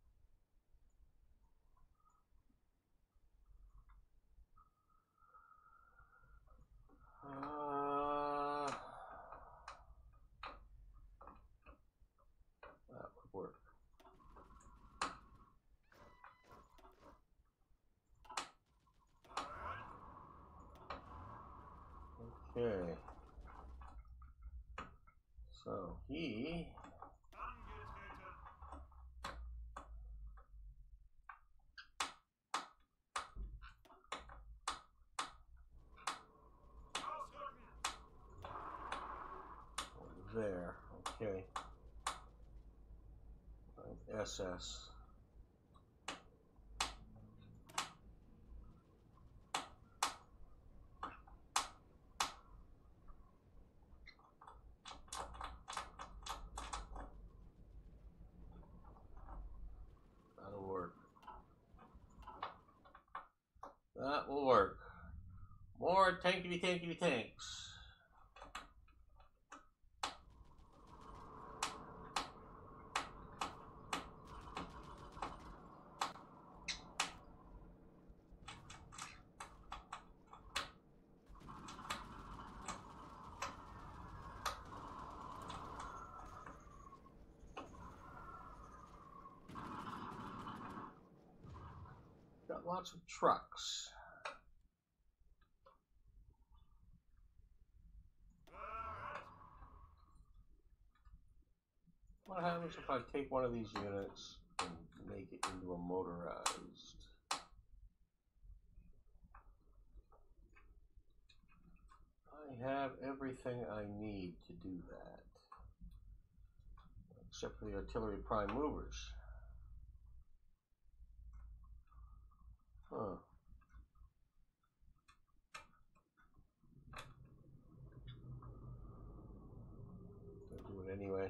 That would work. Okay. So he SS. That'll work. That will work. More tankety tankety tanks. Got lots of trucks. What happens if I take one of these units and make it into a motorized? I have everything I need to do that, except for the artillery prime movers. Huh. I'll do it anyway.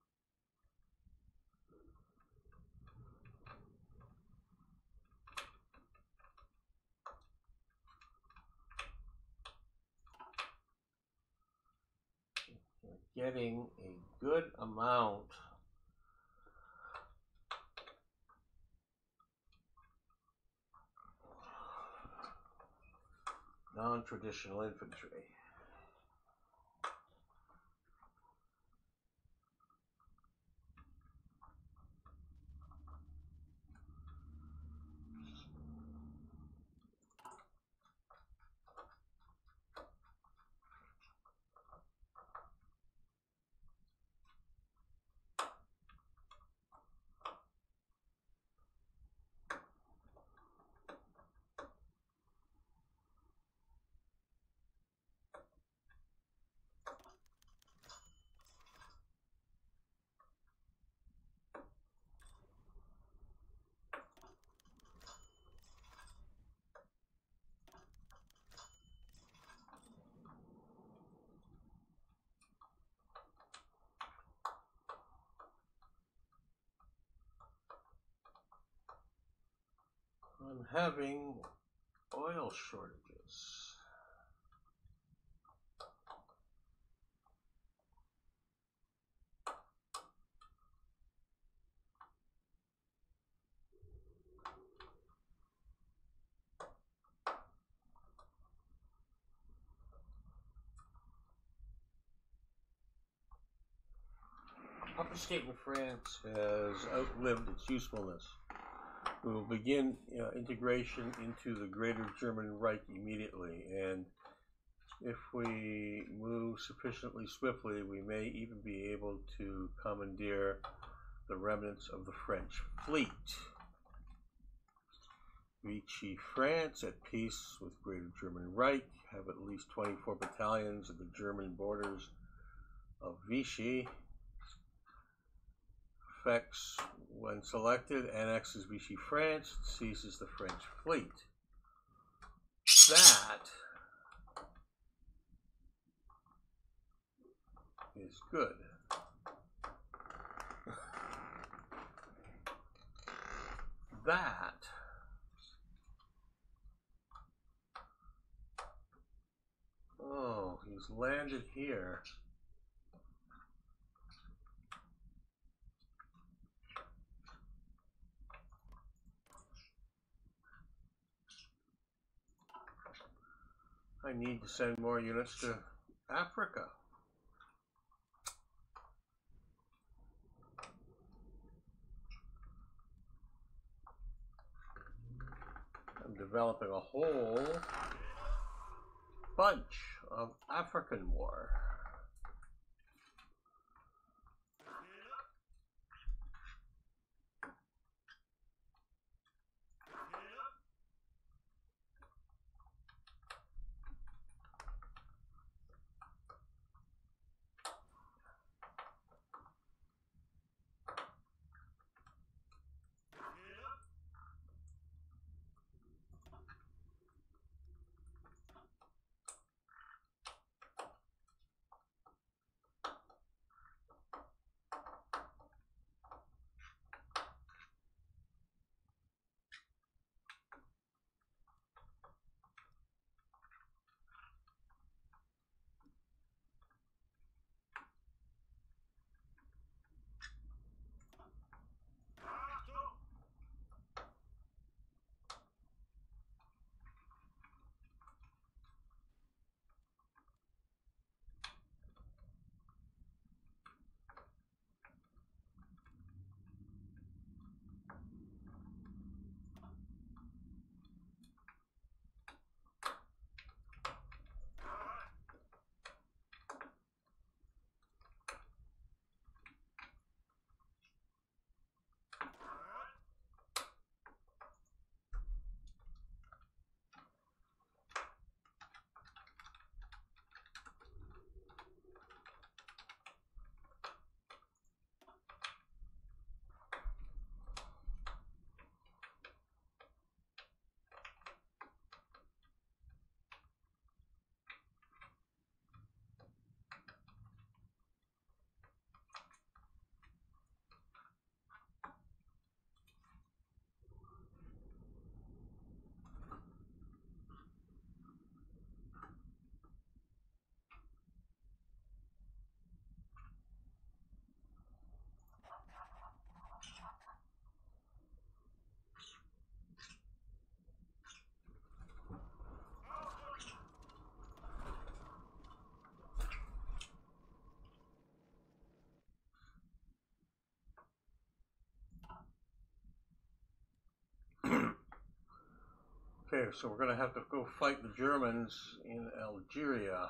Getting a good amount non-traditional infantry. I'm having oil shortages. Obfuscate in France has outlived its usefulness. We will begin integration into the Greater German Reich immediately, and if we move sufficiently swiftly, we may even be able to commandeer the remnants of the French fleet. Vichy France, at peace with Greater German Reich, have at least 24 battalions at the German borders of Vichy. Effects when selected, annexes Vichy France, seizes the French fleet. That is good. That oh, he's landed here. I need to send more units to Africa. I'm developing a whole bunch of African war. Okay, so we're going to have to go fight the Germans in Algeria.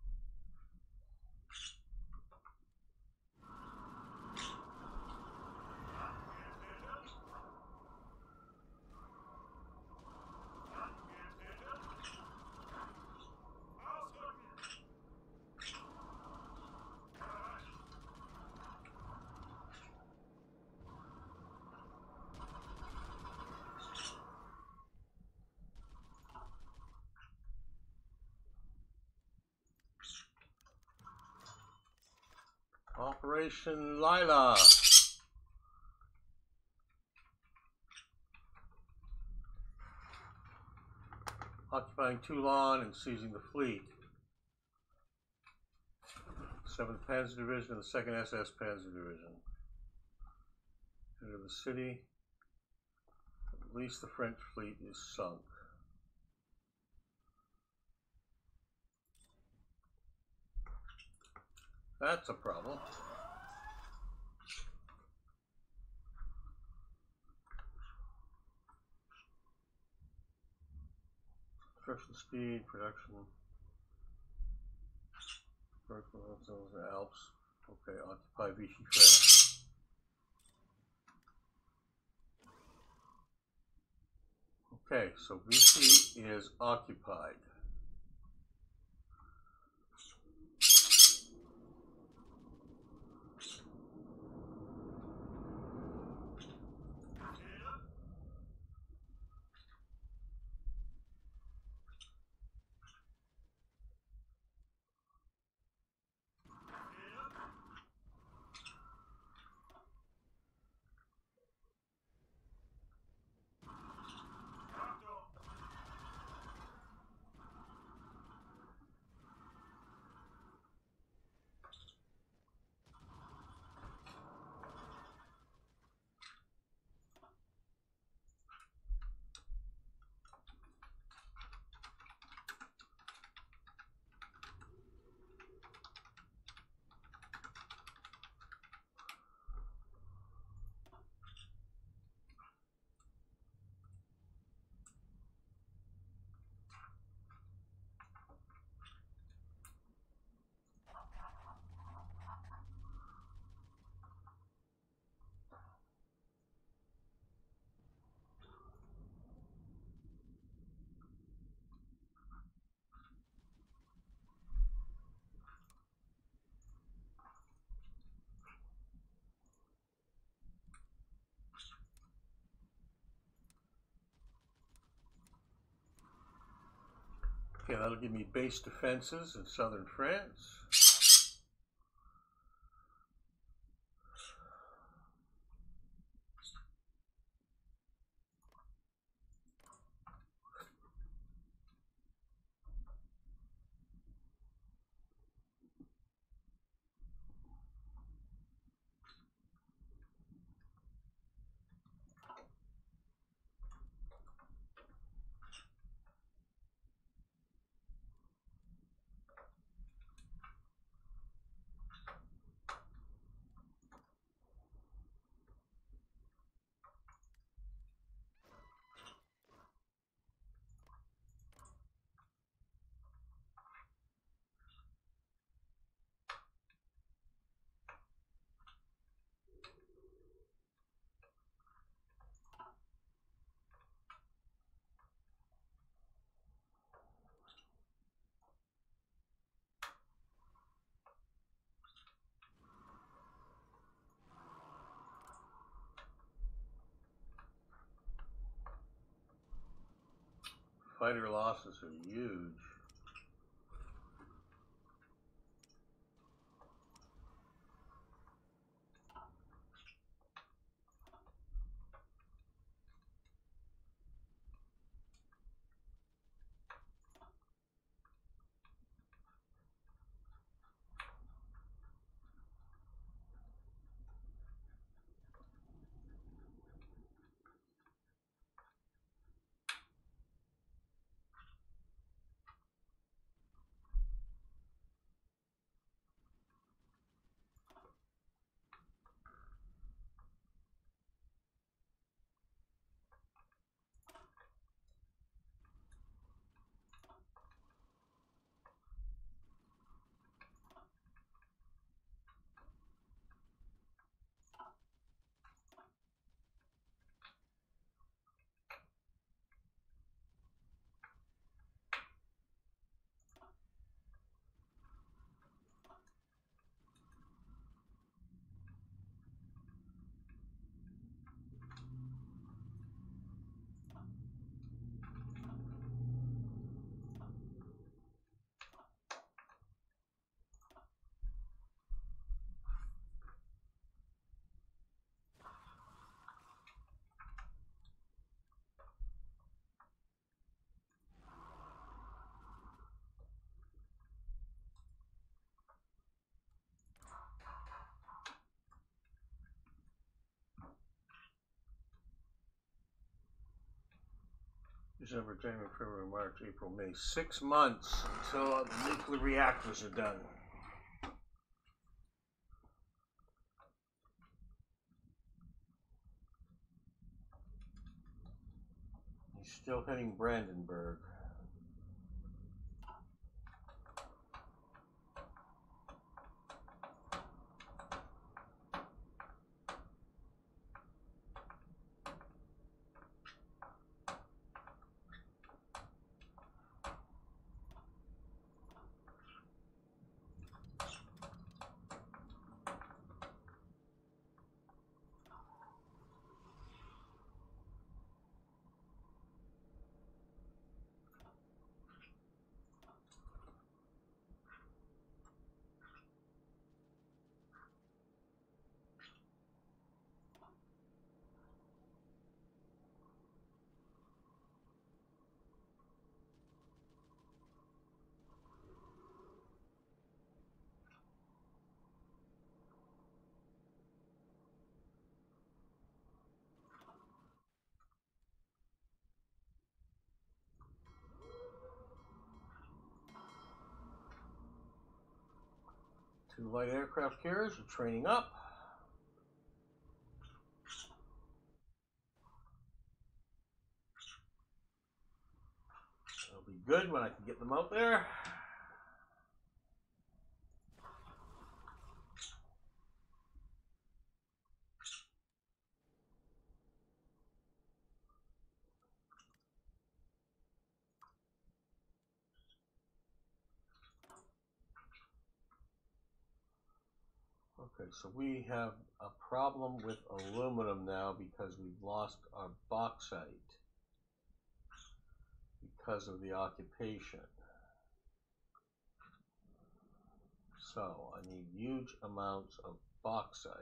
Operation Lila. Occupying Toulon and seizing the fleet. 7th Panzer Division and the 2nd SS Panzer Division. Into the city. At least the French fleet is sunk. That's a problem. Construction speed, production. Alps. Okay, occupy Vichy France. Okay, so Vichy is occupied. Okay, that'll give me base defenses in southern France. Fighter losses are huge. December, January, February, March, April, May. 6 months until the nuclear reactors are done. He's still hitting Brandenburg. Two light aircraft carriers are training up. It'll be good when I can get them out there. Okay, so we have a problem with aluminum now because we've lost our bauxite because of the occupation. So I need huge amounts of bauxite.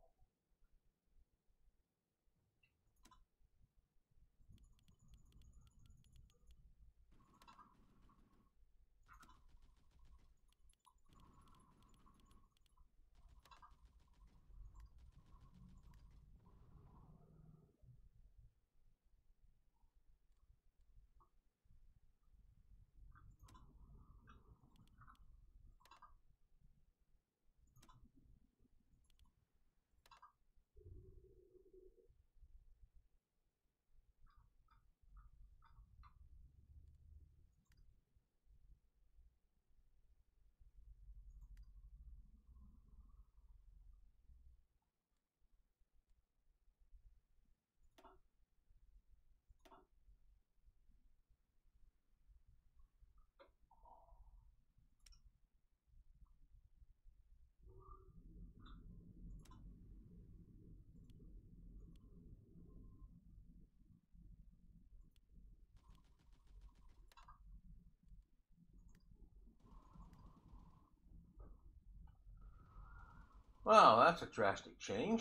Well, that's a drastic change.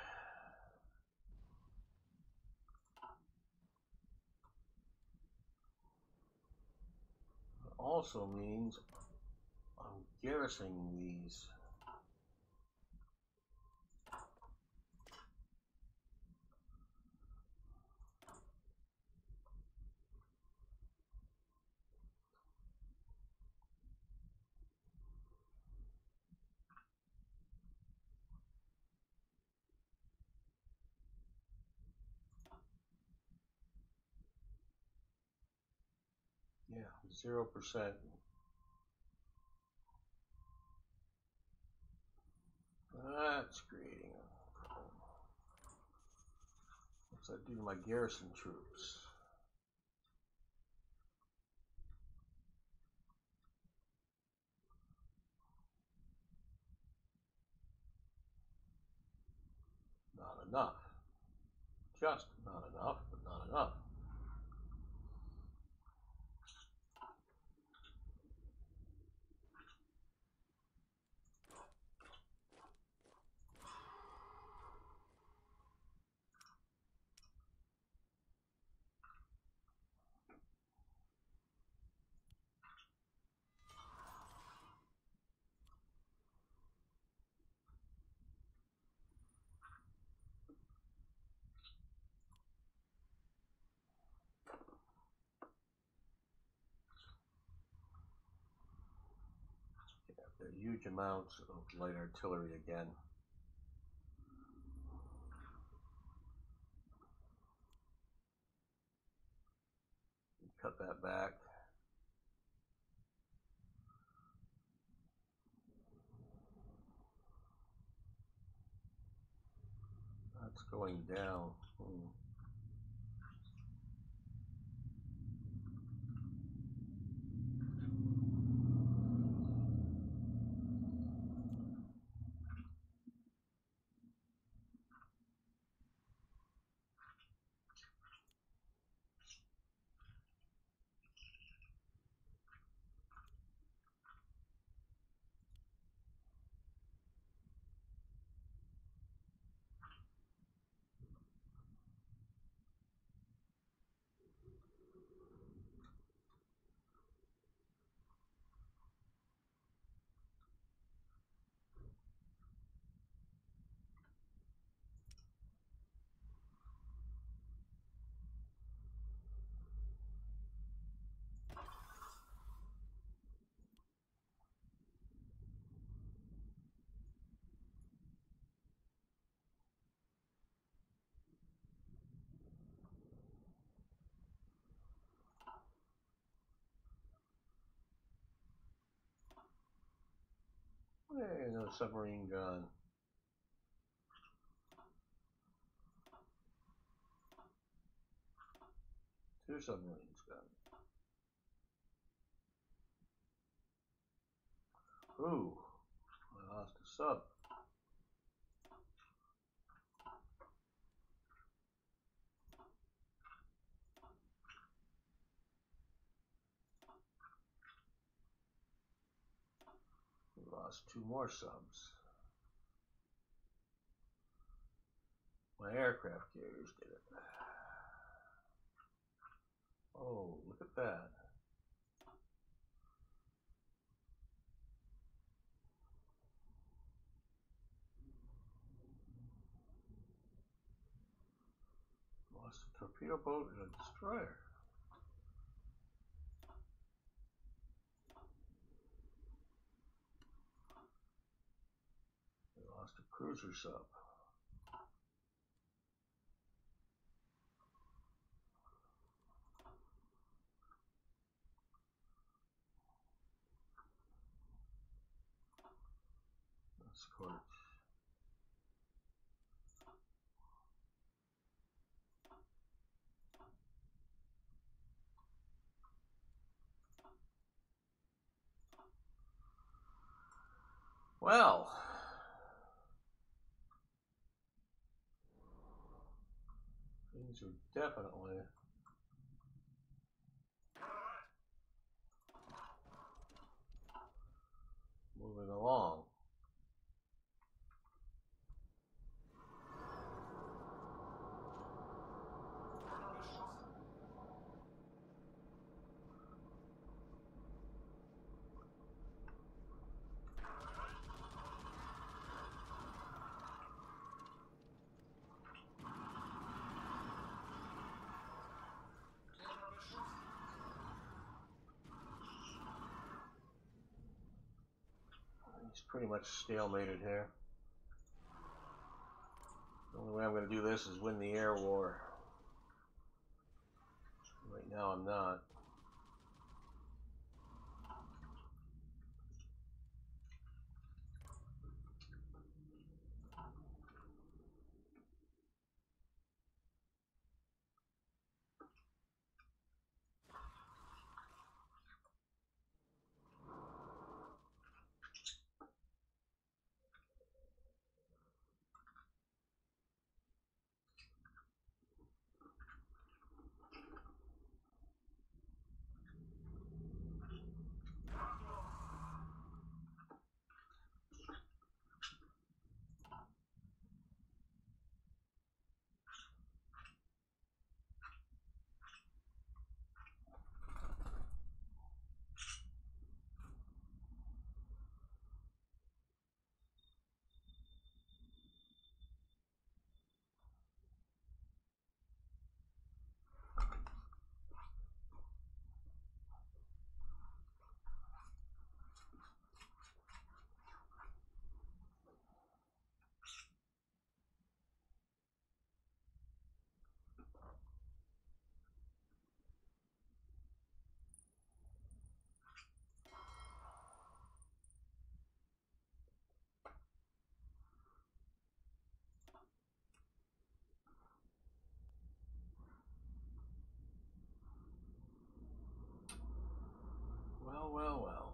It also means I'm garrisoning these. Yeah, 0%. That's creating a problem. What's that do to my garrison troops? Not enough. Just not enough, but not enough. huge amounts of light artillery again. Cut that back. That's going down. Hey, no submarine gun. Two submarines gone. Ooh, I lost a sub. We lost two more subs. My aircraft carriers did it. Oh, look at that. Lost a torpedo boat and a destroyer. We lost a cruiser sub. Escort. Well, things are definitely moving along. He's pretty much stalemated here. The only way I'm going to do this is win the air war. Right now I'm not. Well, well, well.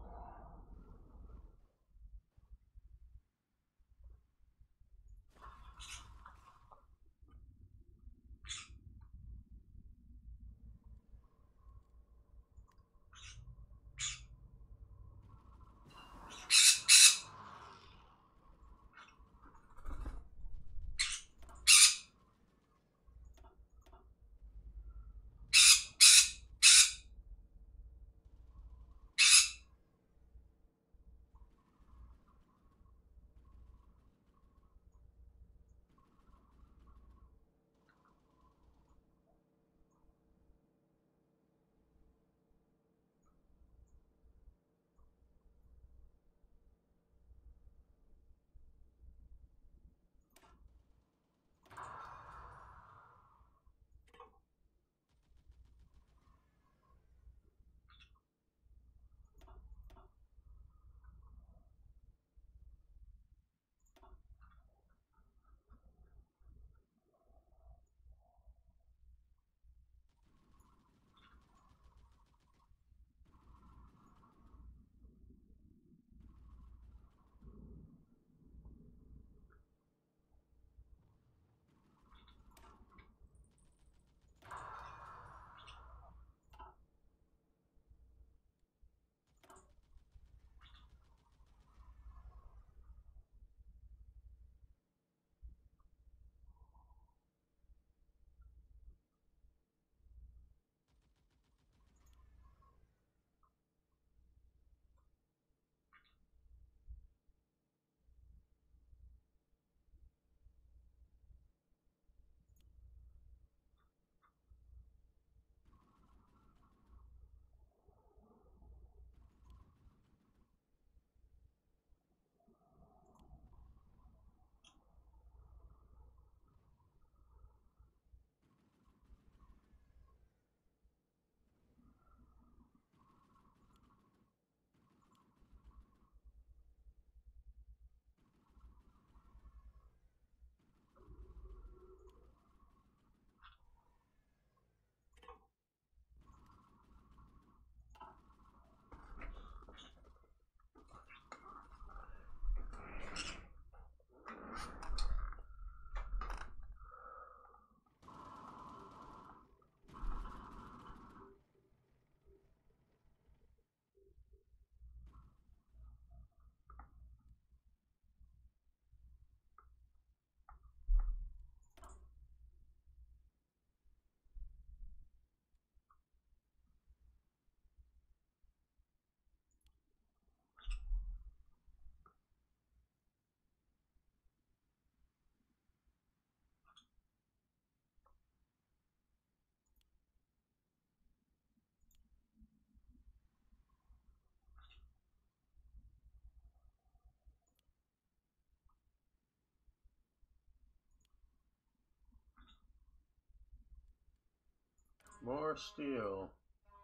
More steel.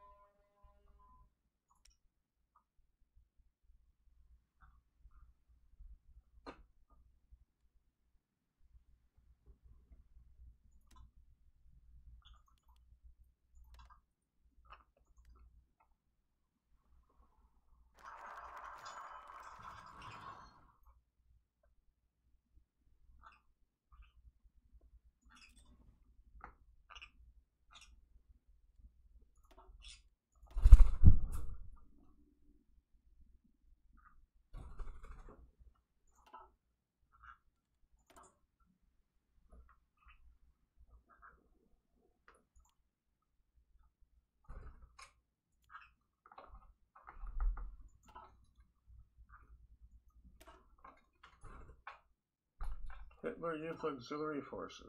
Hitler Youth Auxiliary Forces.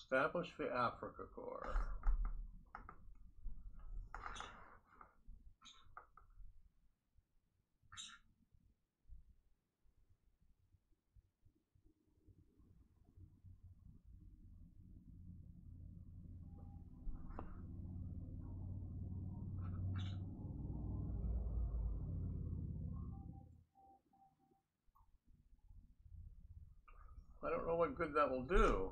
Established the Africa Corps. I don't know what good that will do.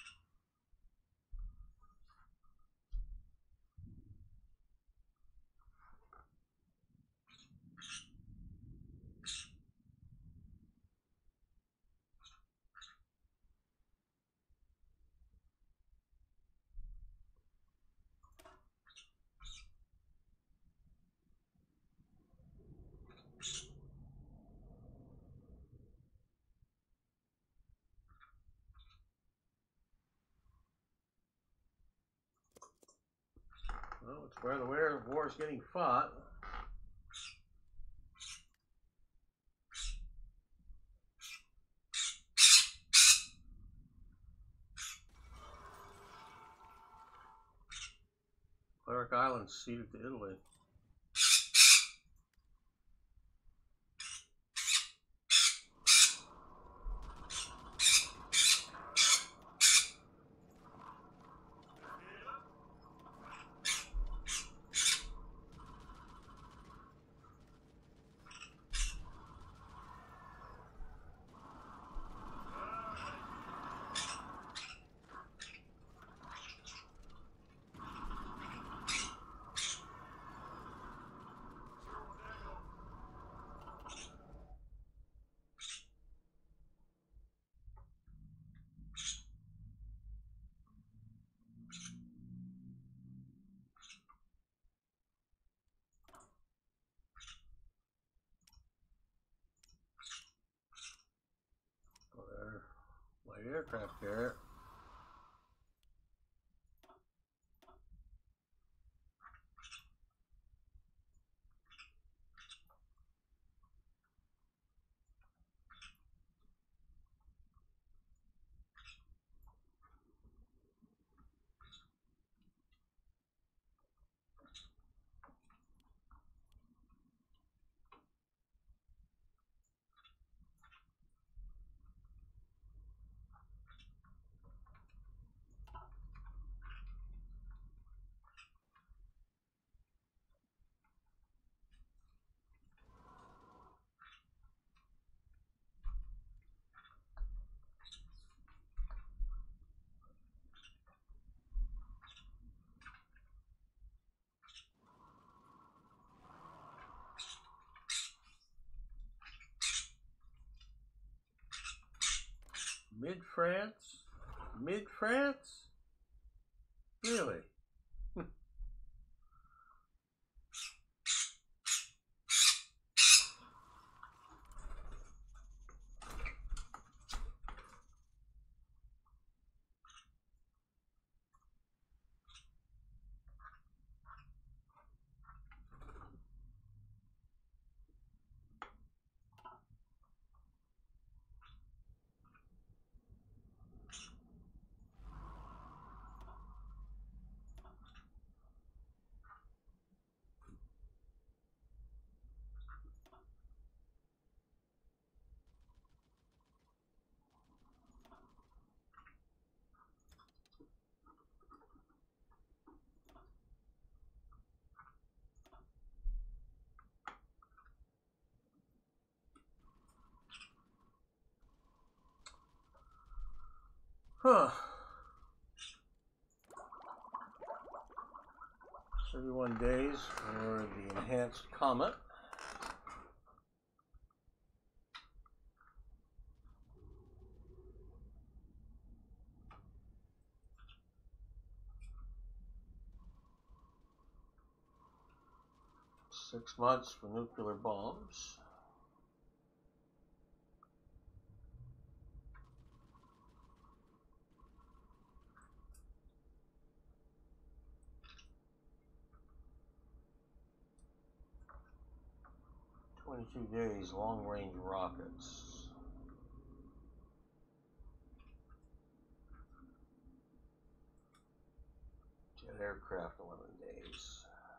Well, it's where the war is getting fought. Balearic Islands ceded to Italy. Light aircraft carrier. Mid-France? Mid-France? Really? Huh. 31 days for the enhanced comet. Six months for nuclear bombs. Days long-range rockets. aircraft 11 days.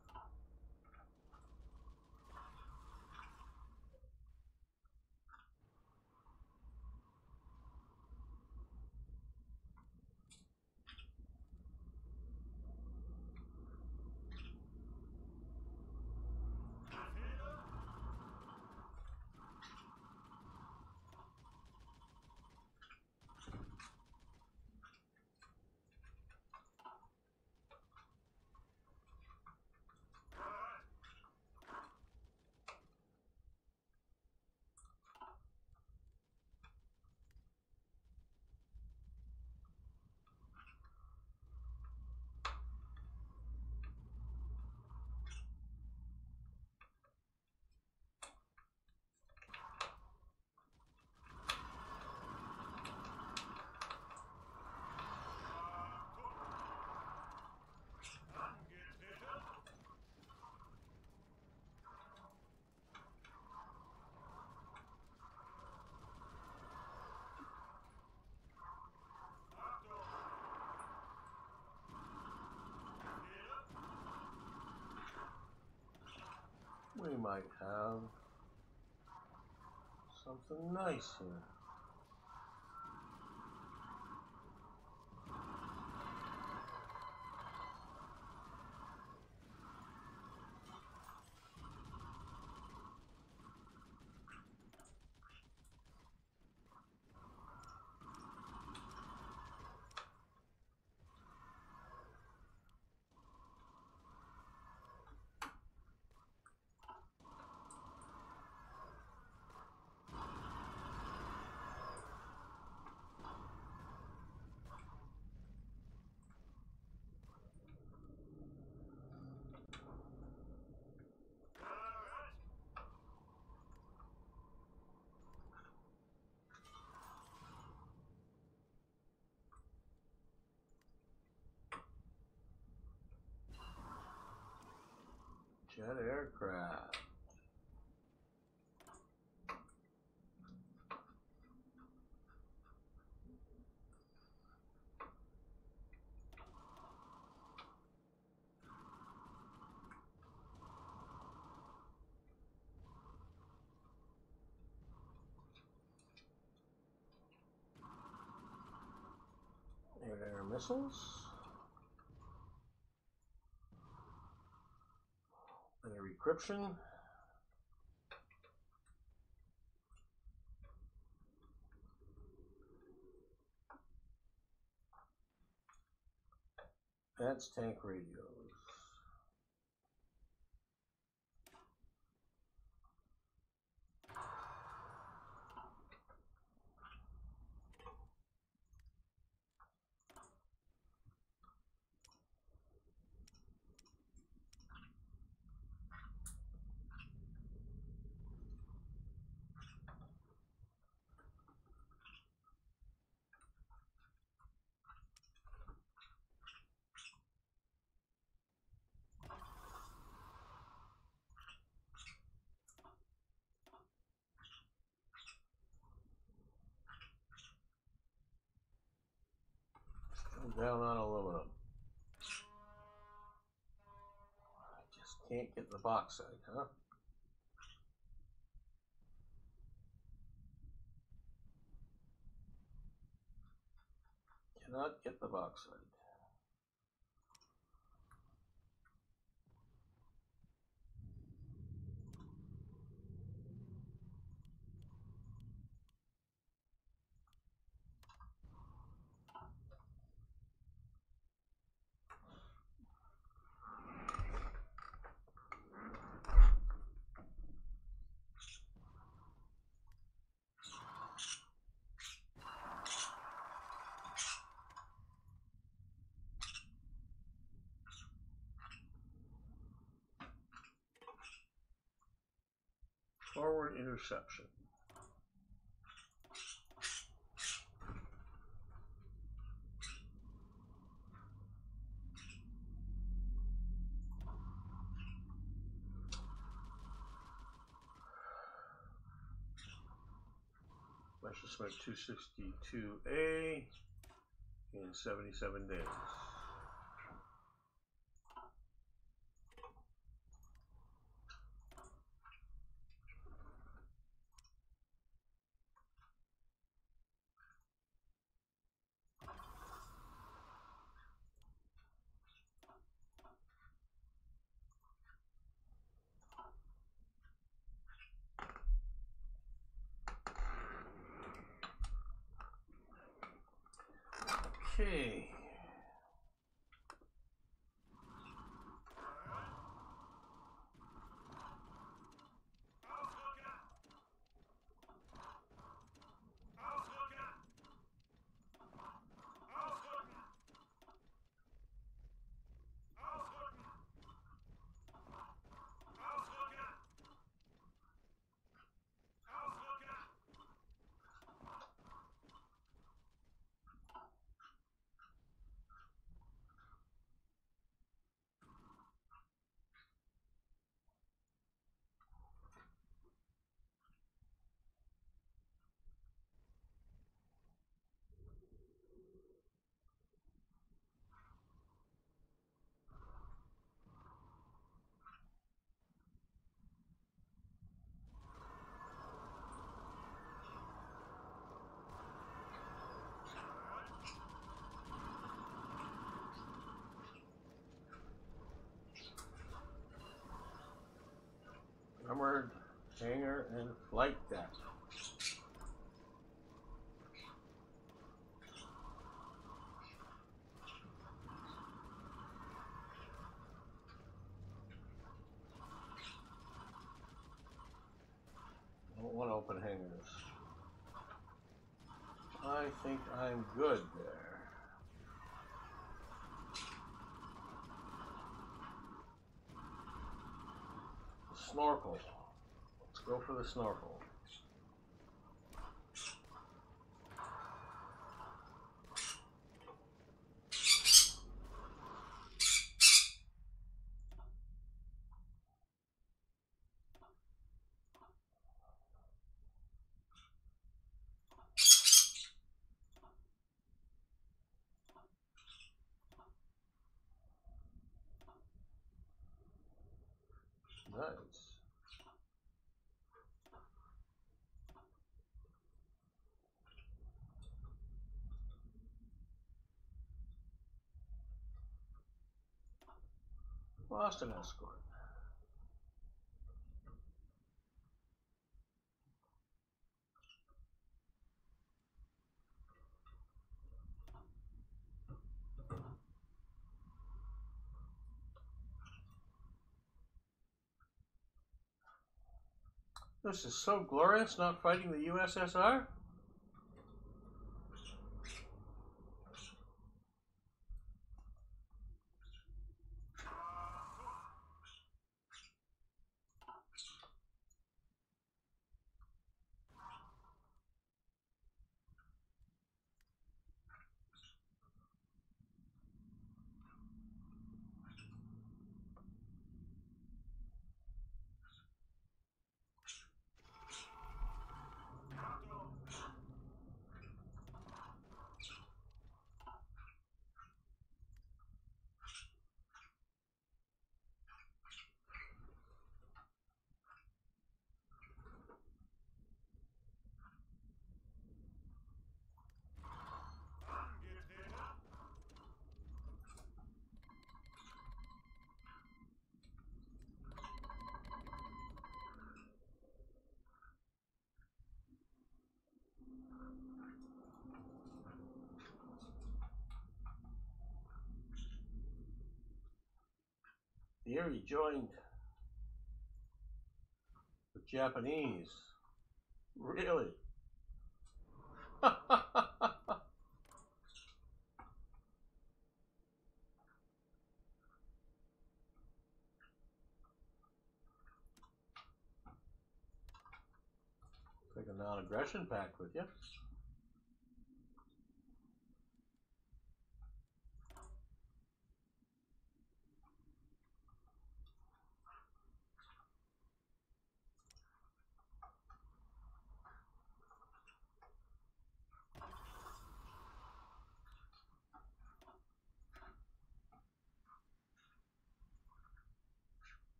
We might have something nice here. Jet aircraft. Air missiles. And a recryption. That's tank radios. Down on aluminum. I just can't get the bauxite, huh? Cannot get the bauxite. Forward interception. Messerschmitt 262A in 77 days. Okay. Armored hangar and flight deck. I don't want to open hangars. I think I'm good there. Snorkel. Let's go for the snorkel. Nice. Lost an escort. This is so glorious, not fighting the USSR. The Erie joined the Japanese. Really? Take a non-aggression pact with you.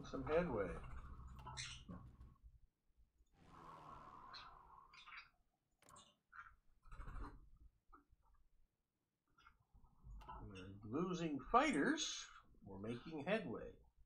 some headway. We're losing fighters. We're making headway.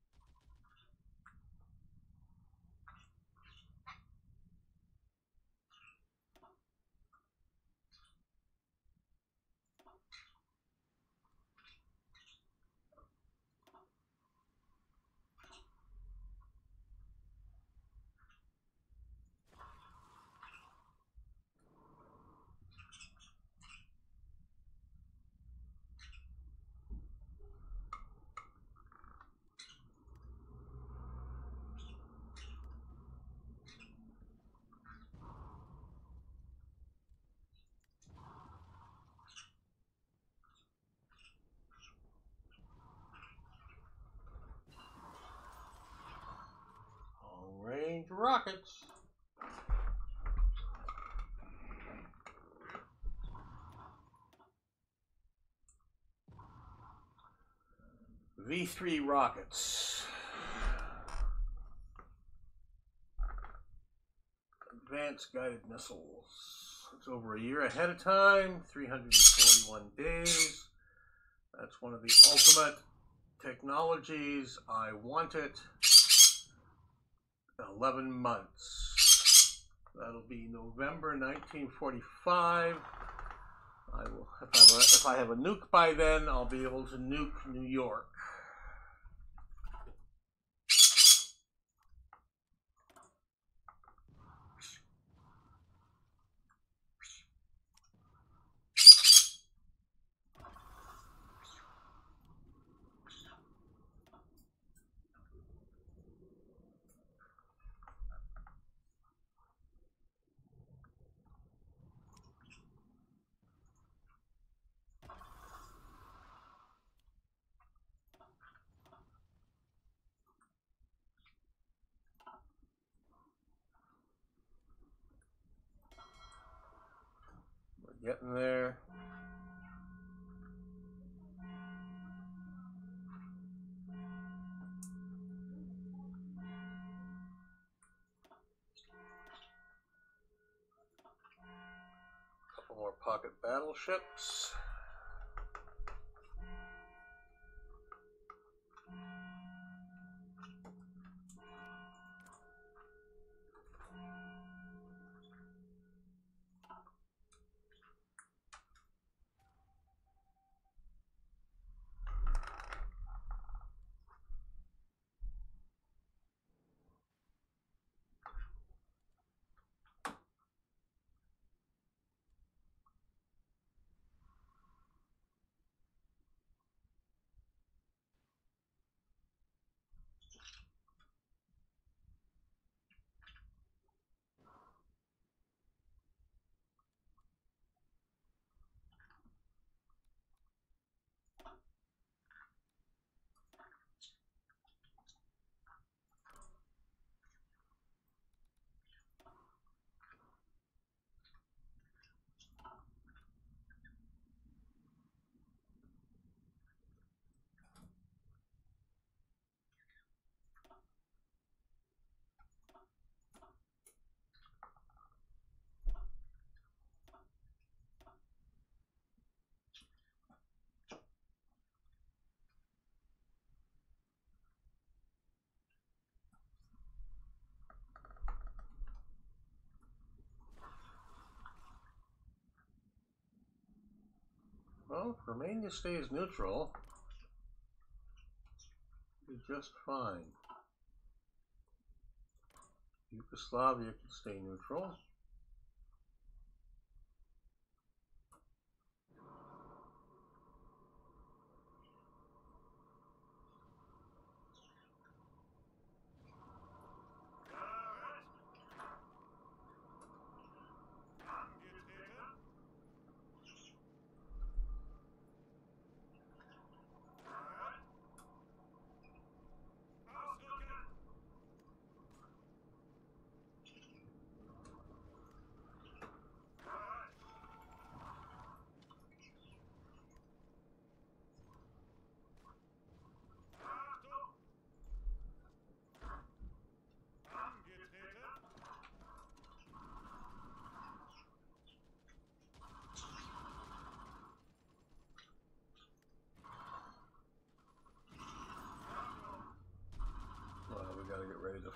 Long-range rockets. V3 rockets. Advanced guided missiles. It's over a year ahead of time, 341 days. That's one of the ultimate technologies. I want it. 11 months. That'll be November 1945. I will, if I have a nuke by then, I'll be able to nuke New York. Getting there. Couple more pocket battleships. Well, if Romania stays neutral, it'll be just fine. Yugoslavia can stay neutral.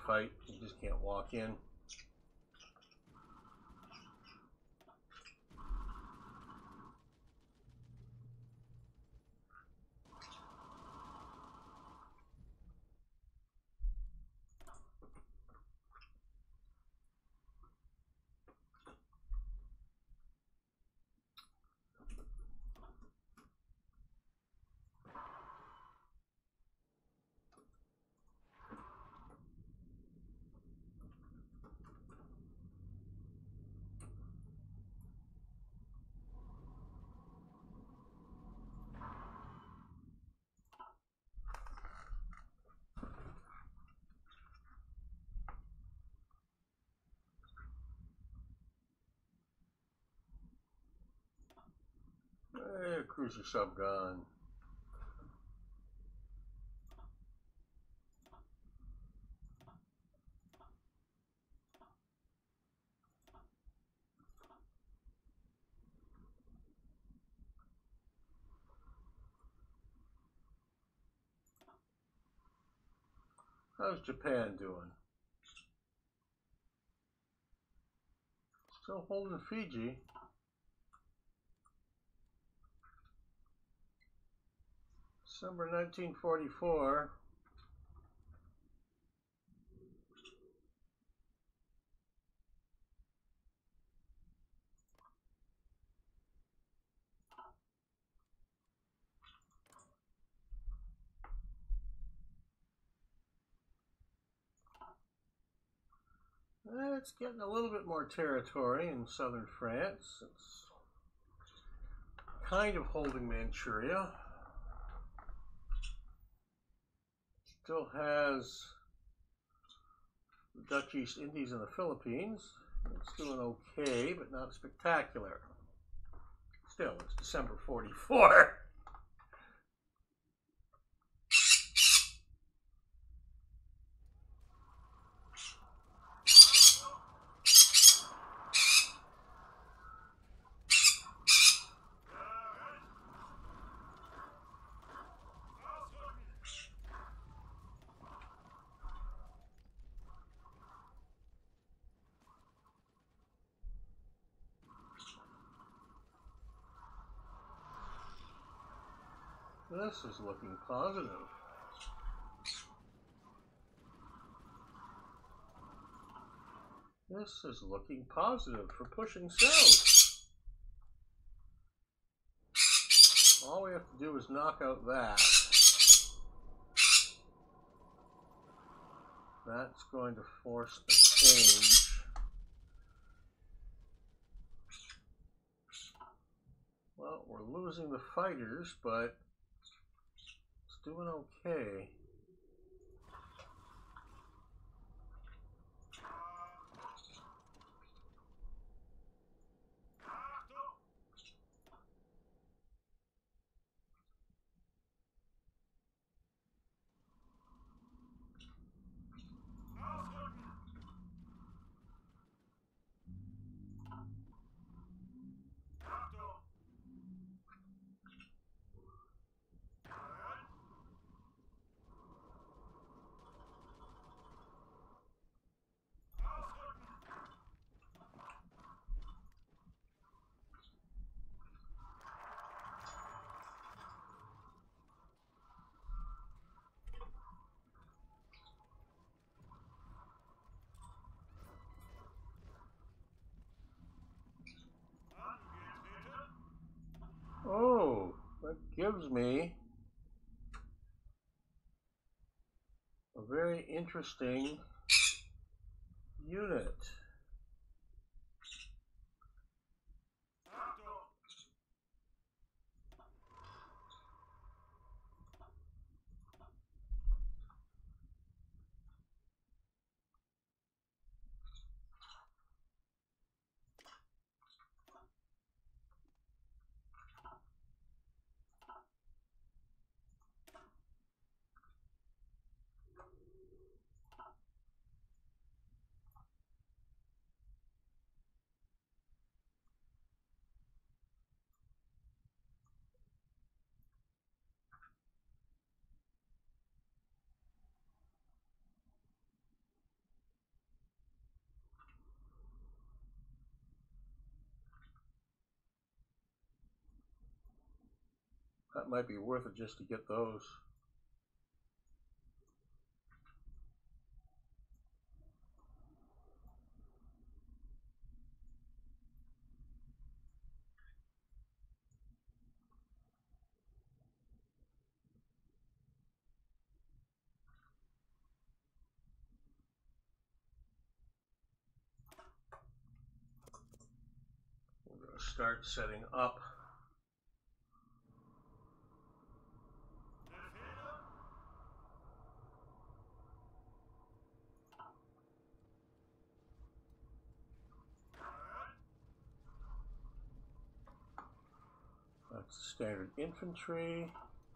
fight. You just can't walk in. Cruiser sub gun. How's Japan doing? Still holding Fiji. December 1944. It's getting a little bit more territory in southern France. It's kind of holding Manchuria. Still has the Dutch East Indies and the Philippines. It's doing okay, but not spectacular. Still, it's December 44. This is looking positive. This is looking positive for pushing south. All we have to do is knock out that. That's going to force a change. Well, we're losing the fighters, but it's doing okay. Oh, that gives me a very interesting unit. That might be worth it just to get those. We're going to start setting up. That's standard infantry.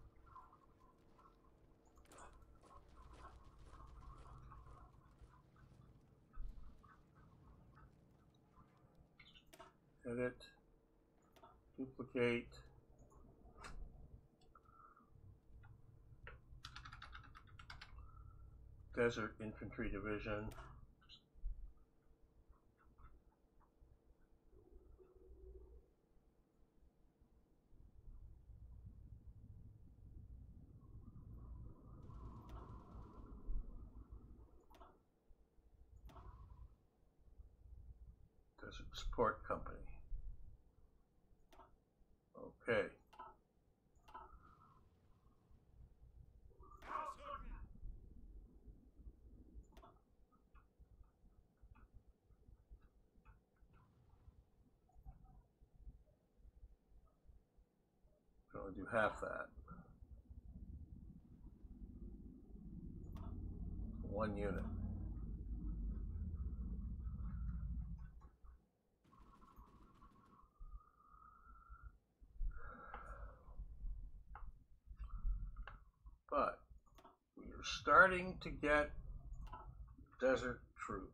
Edit, duplicate, Desert Infantry Division. Desert Support Company. Okay. I'll do half that. 1 unit. But we are starting to get desert troops.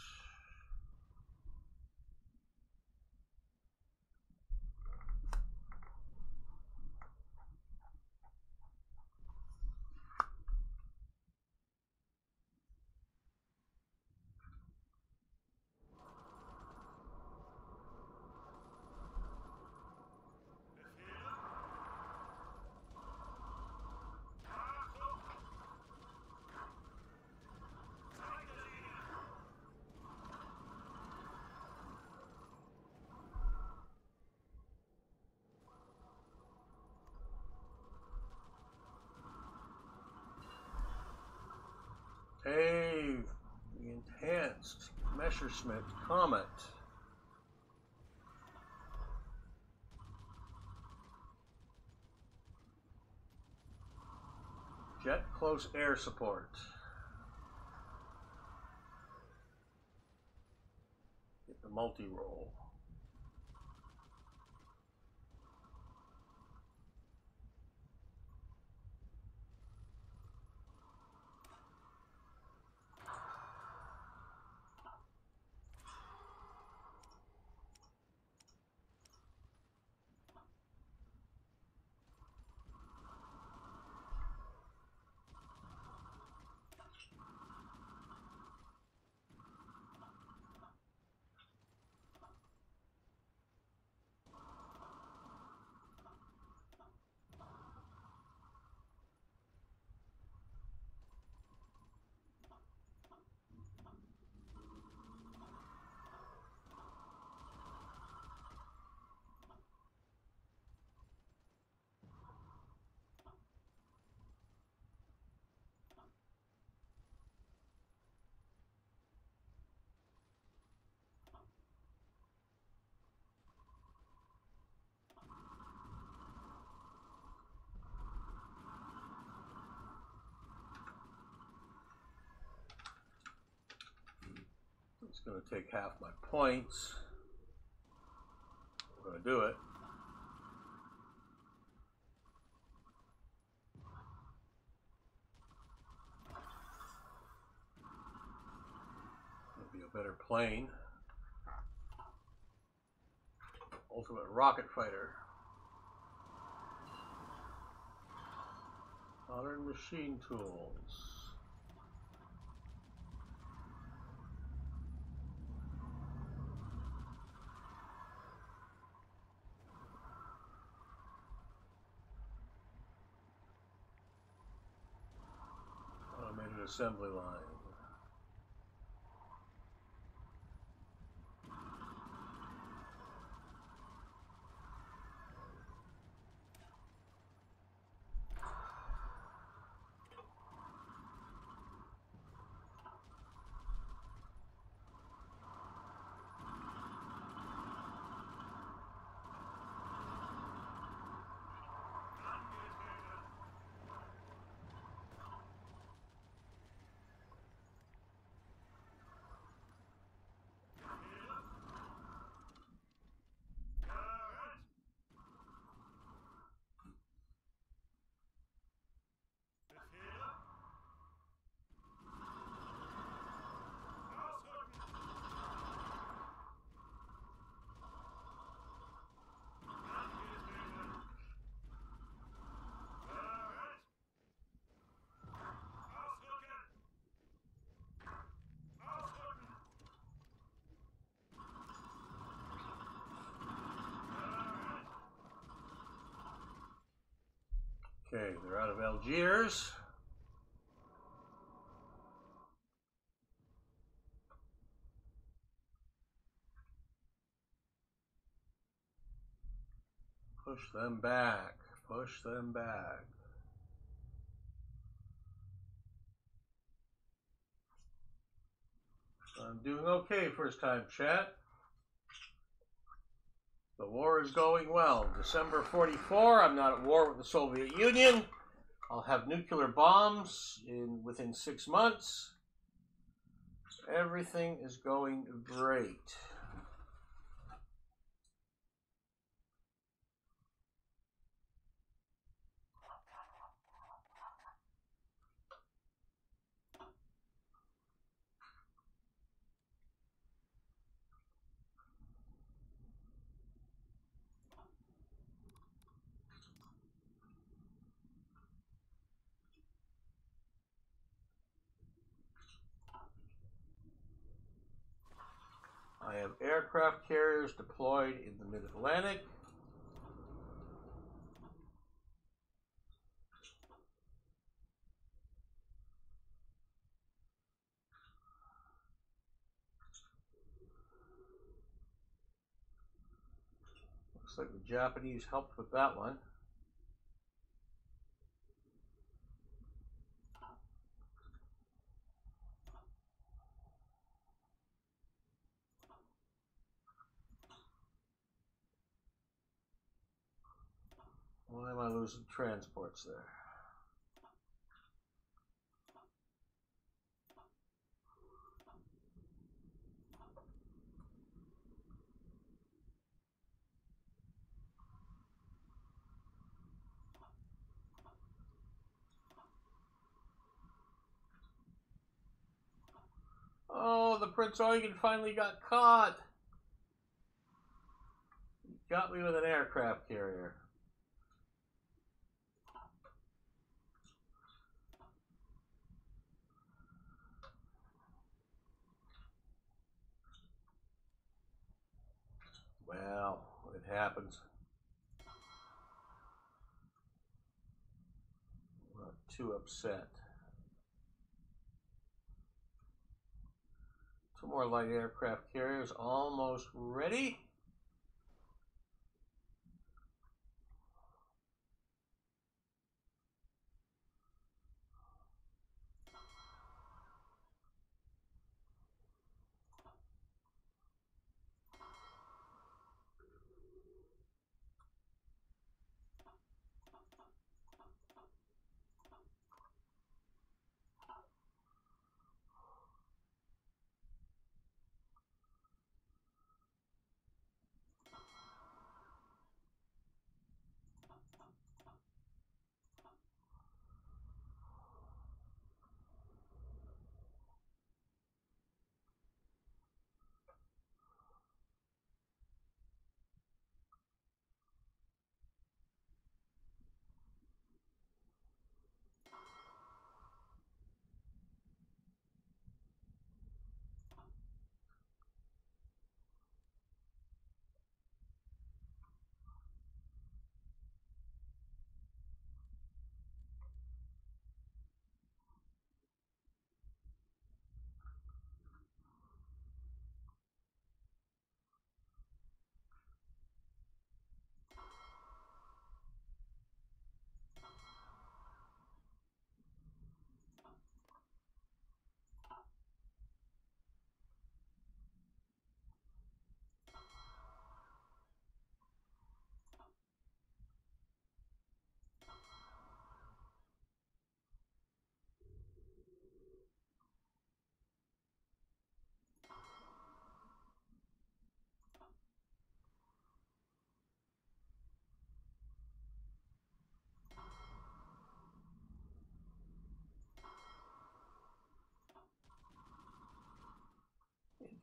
Hey, the enhanced Messerschmitt Comet. Jet close air support. Get the multi-roll. It's going to take half my points. We're going to do it. Maybe a better plane. Ultimate rocket fighter. Modern machine tools. assembly line. Okay, they're out of Algiers. Push them back. Push them back. I'm doing okay first time, chat. The war is going well. December 44, I'm not at war with the Soviet Union. I'll have nuclear bombs within 6 months. Everything is going great. I have aircraft carriers deployed in the mid-Atlantic. Looks like the Japanese helped with that one. Why am I losing transports there? Oh, the Prince Eugen finally got caught. He got me with an aircraft carrier. Well, it happens. I'm not too upset. 2 more light aircraft carriers almost ready.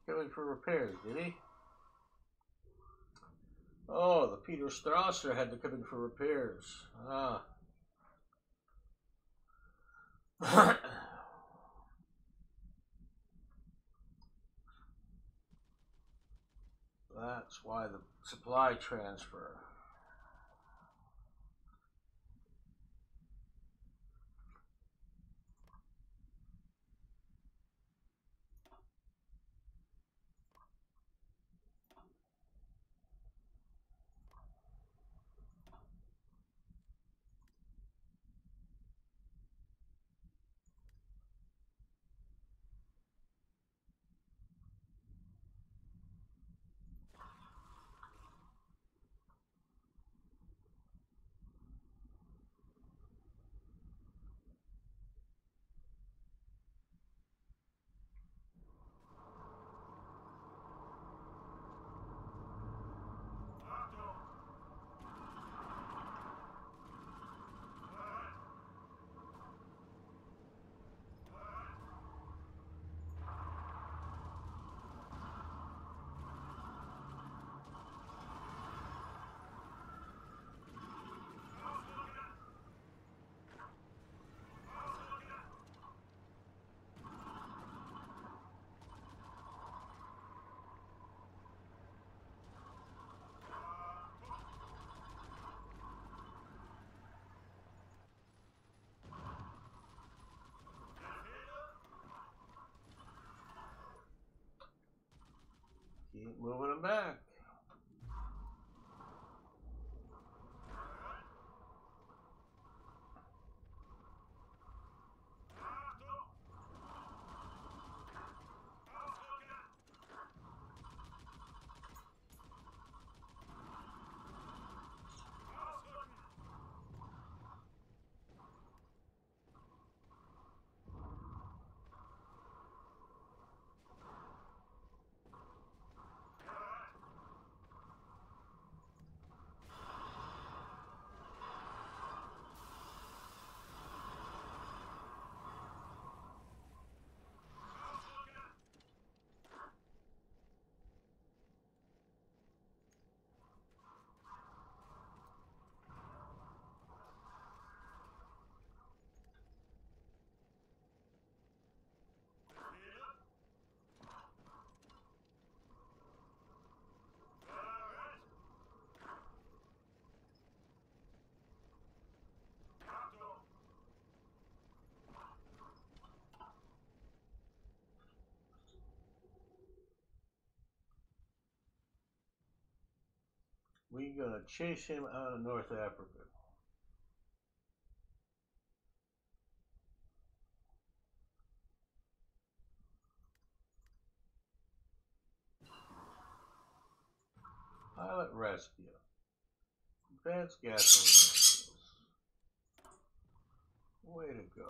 Coming for repairs, did he? Oh, the Peter Strasser had to come in for repairs. Ah. That's why the supply transfer. Keep moving them back. We're gonna chase him out of North Africa. Pilot rescue. Advanced gasoline. Way to go.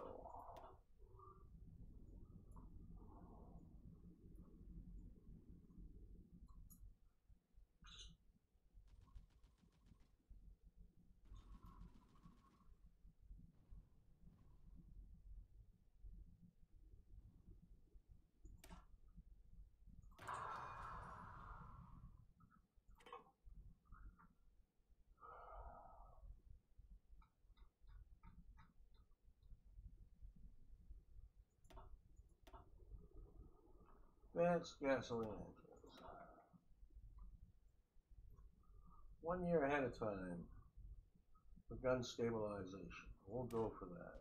Advanced gasoline engines. 1 year ahead of time for gun stabilization. We'll go for that.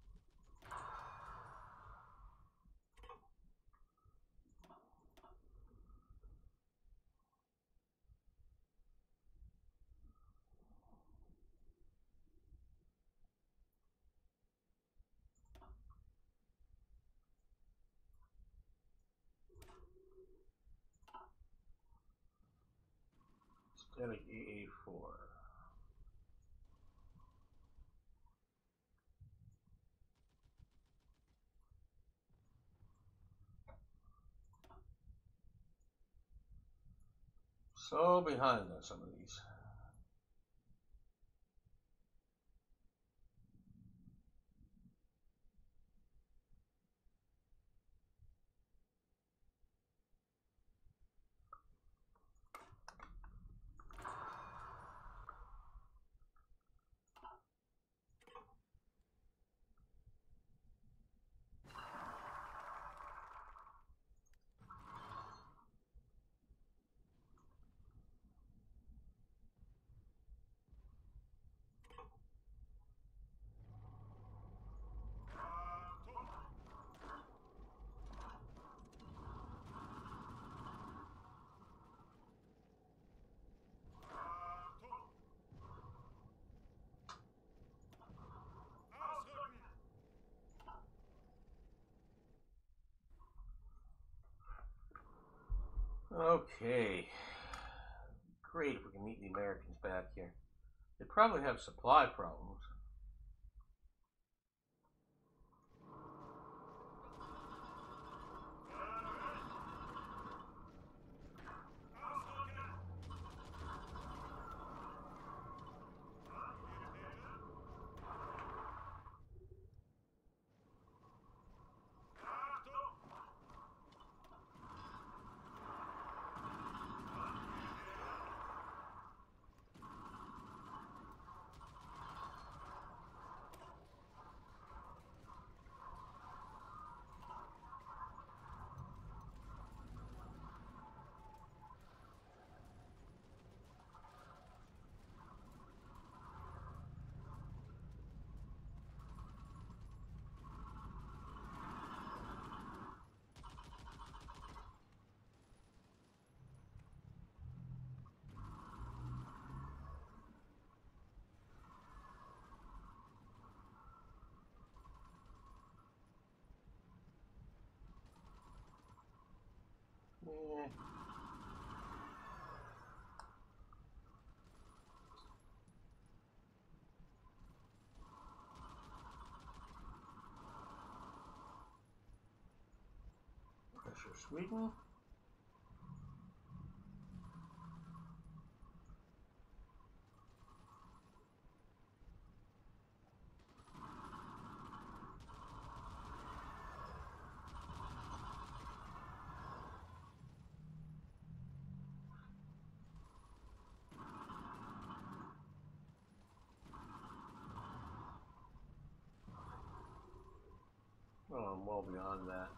Static AA4. So behind on some of these. Okay. Great if we can meet the Americans back here. They probably have supply problems. Yeah. Pressure Sweden. Oh, I'm well beyond that.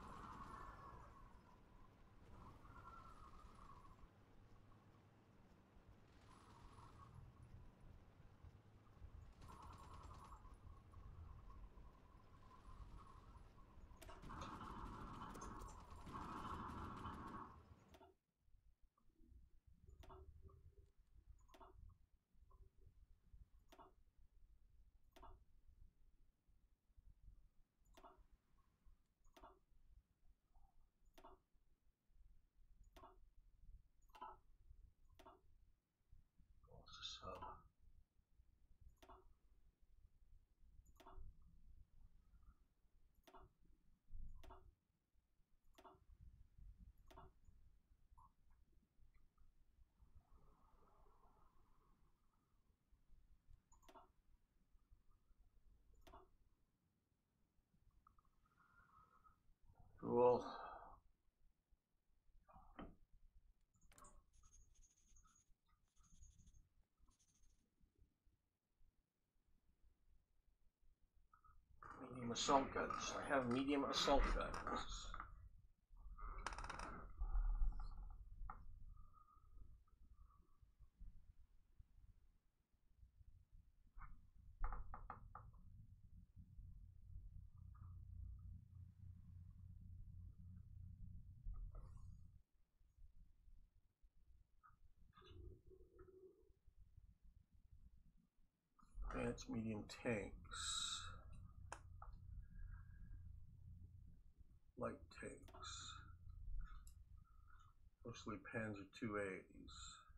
So. Cool. Medium assault guns. I have medium assault guns. Advanced medium tanks. Light tanks. Mostly Panzer IIAs.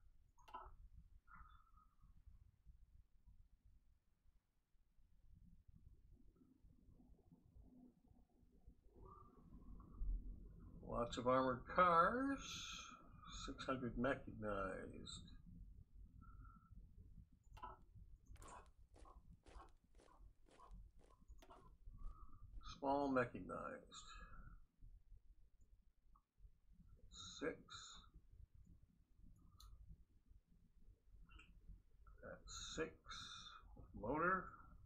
Lots of armored cars. 600 mechanized. Small mechanized. 6. That's 6. Motor.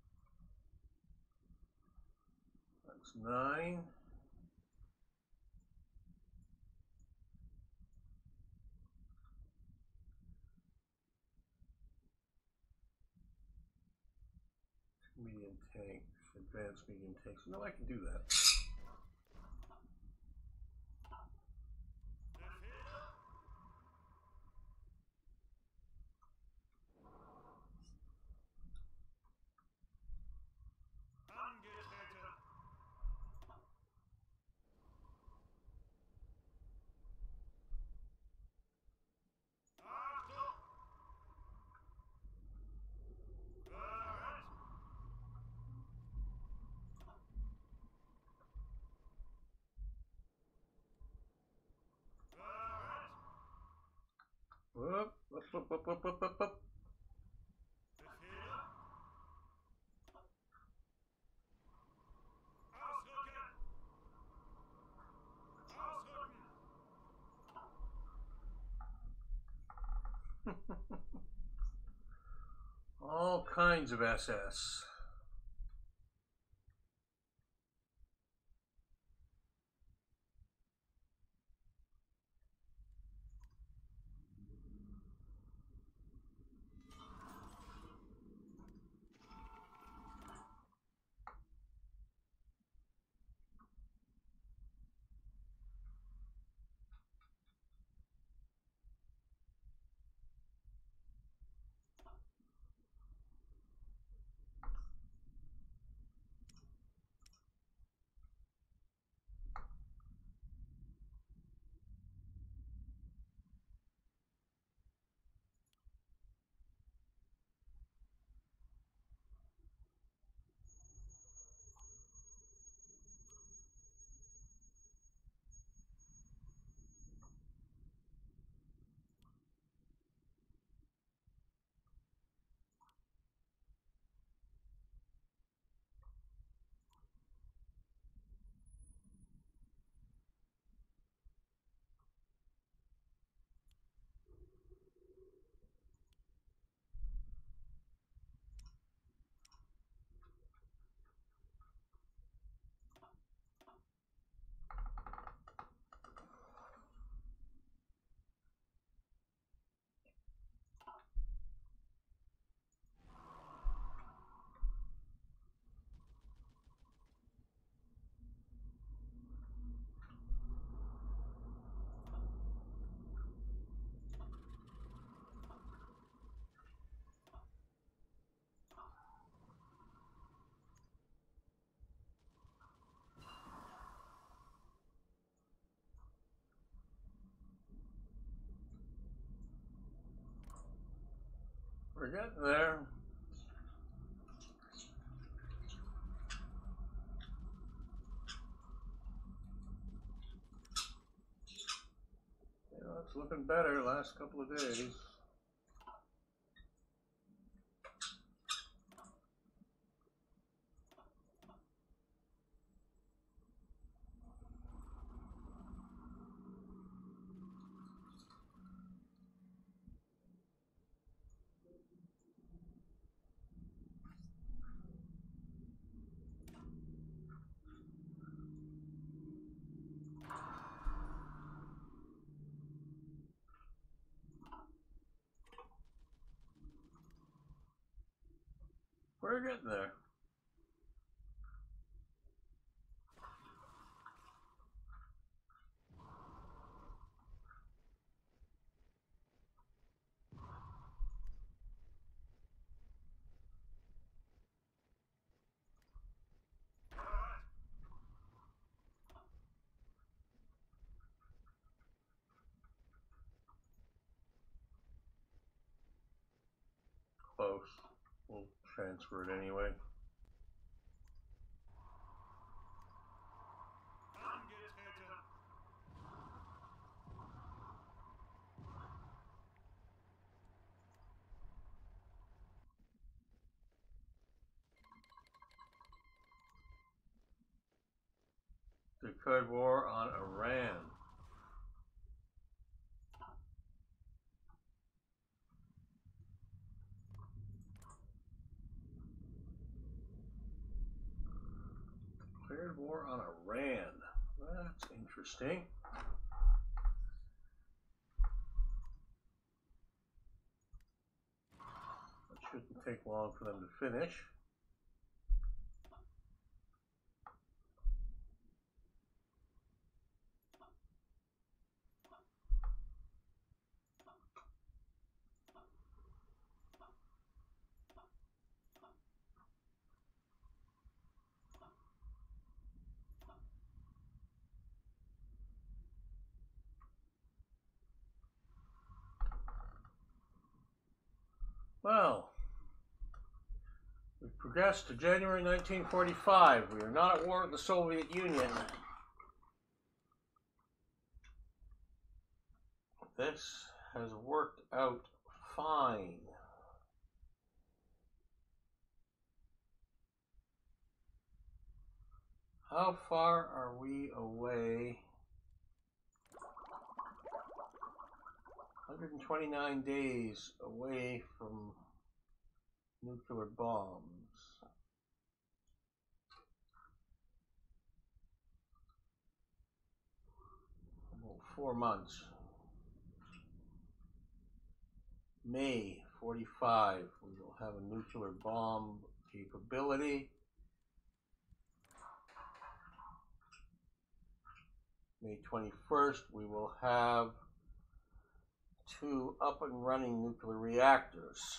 That's 9. Medium tanks, advanced medium tanks. No, I can do that. Whoop, whoop, whoop, whoop, whoop, whoop, whoop, whoop. All kinds of SS. We're getting there. Yeah, it's looking better last couple of days. We're getting there. Close. We'll transfer it anyway. Declared war on Iran. Declared war on Iran. That's interesting. It shouldn't take long for them to finish. Well, we've progressed to January 1945. We are not at war with the Soviet Union. This has worked out fine. How far are we away? 129 days away from nuclear bombs. About 4 months. May 45, we will have a nuclear bomb capability. May 21st, we will have 2 up and running nuclear reactors.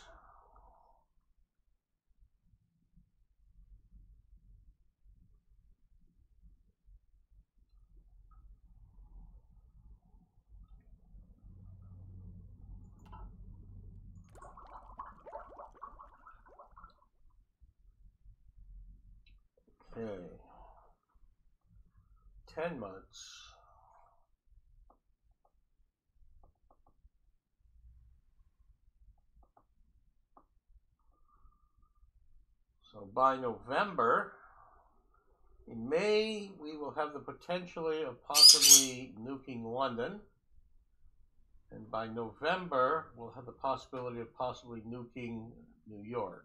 Okay. 10 months. So by November, in May, we will have the potentially of possibly nuking London. And by November, we'll have the possibility of possibly nuking New York.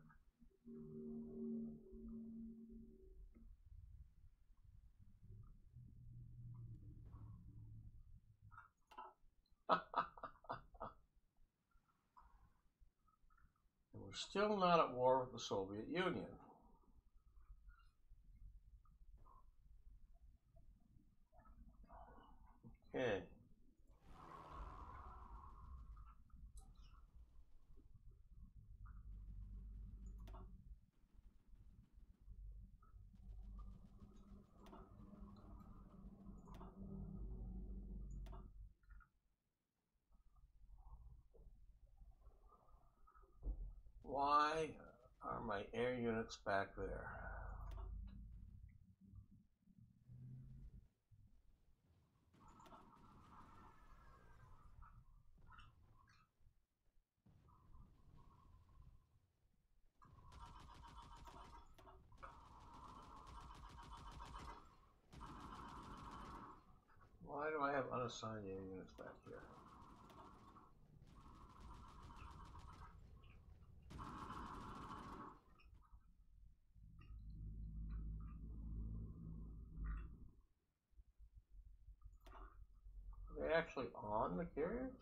And we're still not at war with the Soviet Union. Okay. Why are my air units back there? Why do I have unassigned air units back here? Are they actually on the carriers?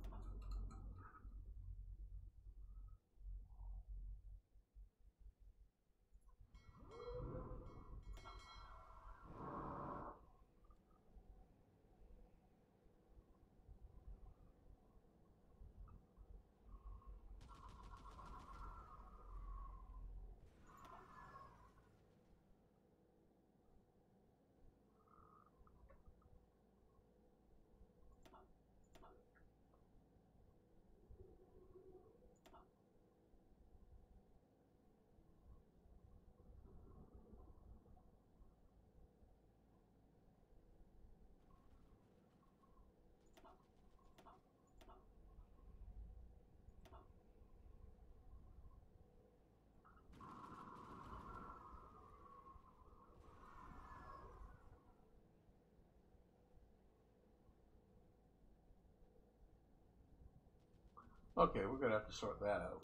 Okay, we're going to have to sort that out.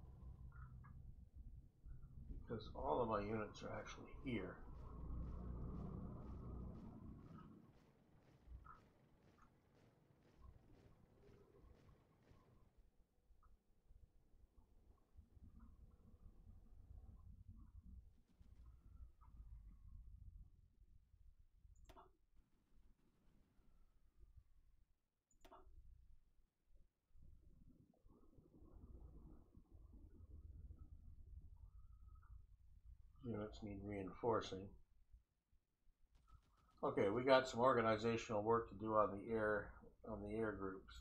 Because all of my units are actually here. Units need reinforcing. Okay, we got some organizational work to do on the air groups.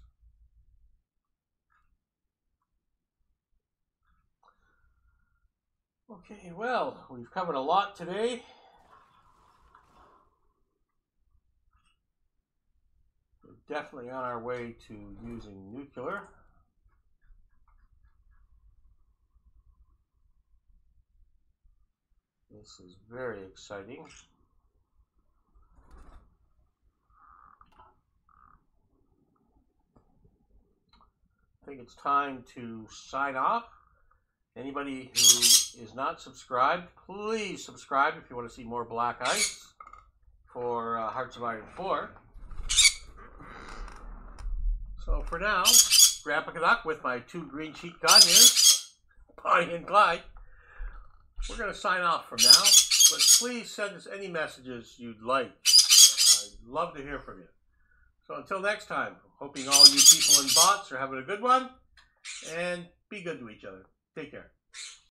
Okay, well, we've covered a lot today. definitely on our way to using nuclear. This is very exciting. I think it's time to sign off. Anybody who is not subscribed, please subscribe if you want to see more Black Ice for Hearts of Iron 4. So for now, Grandpa Canuck with my 2 green sheet godnears, Bonnie and Clyde. We're going to sign off from now, but please send us any messages you'd like. I'd love to hear from you. So until next time, hoping all you people and bots are having a good one, and be good to each other. Take care.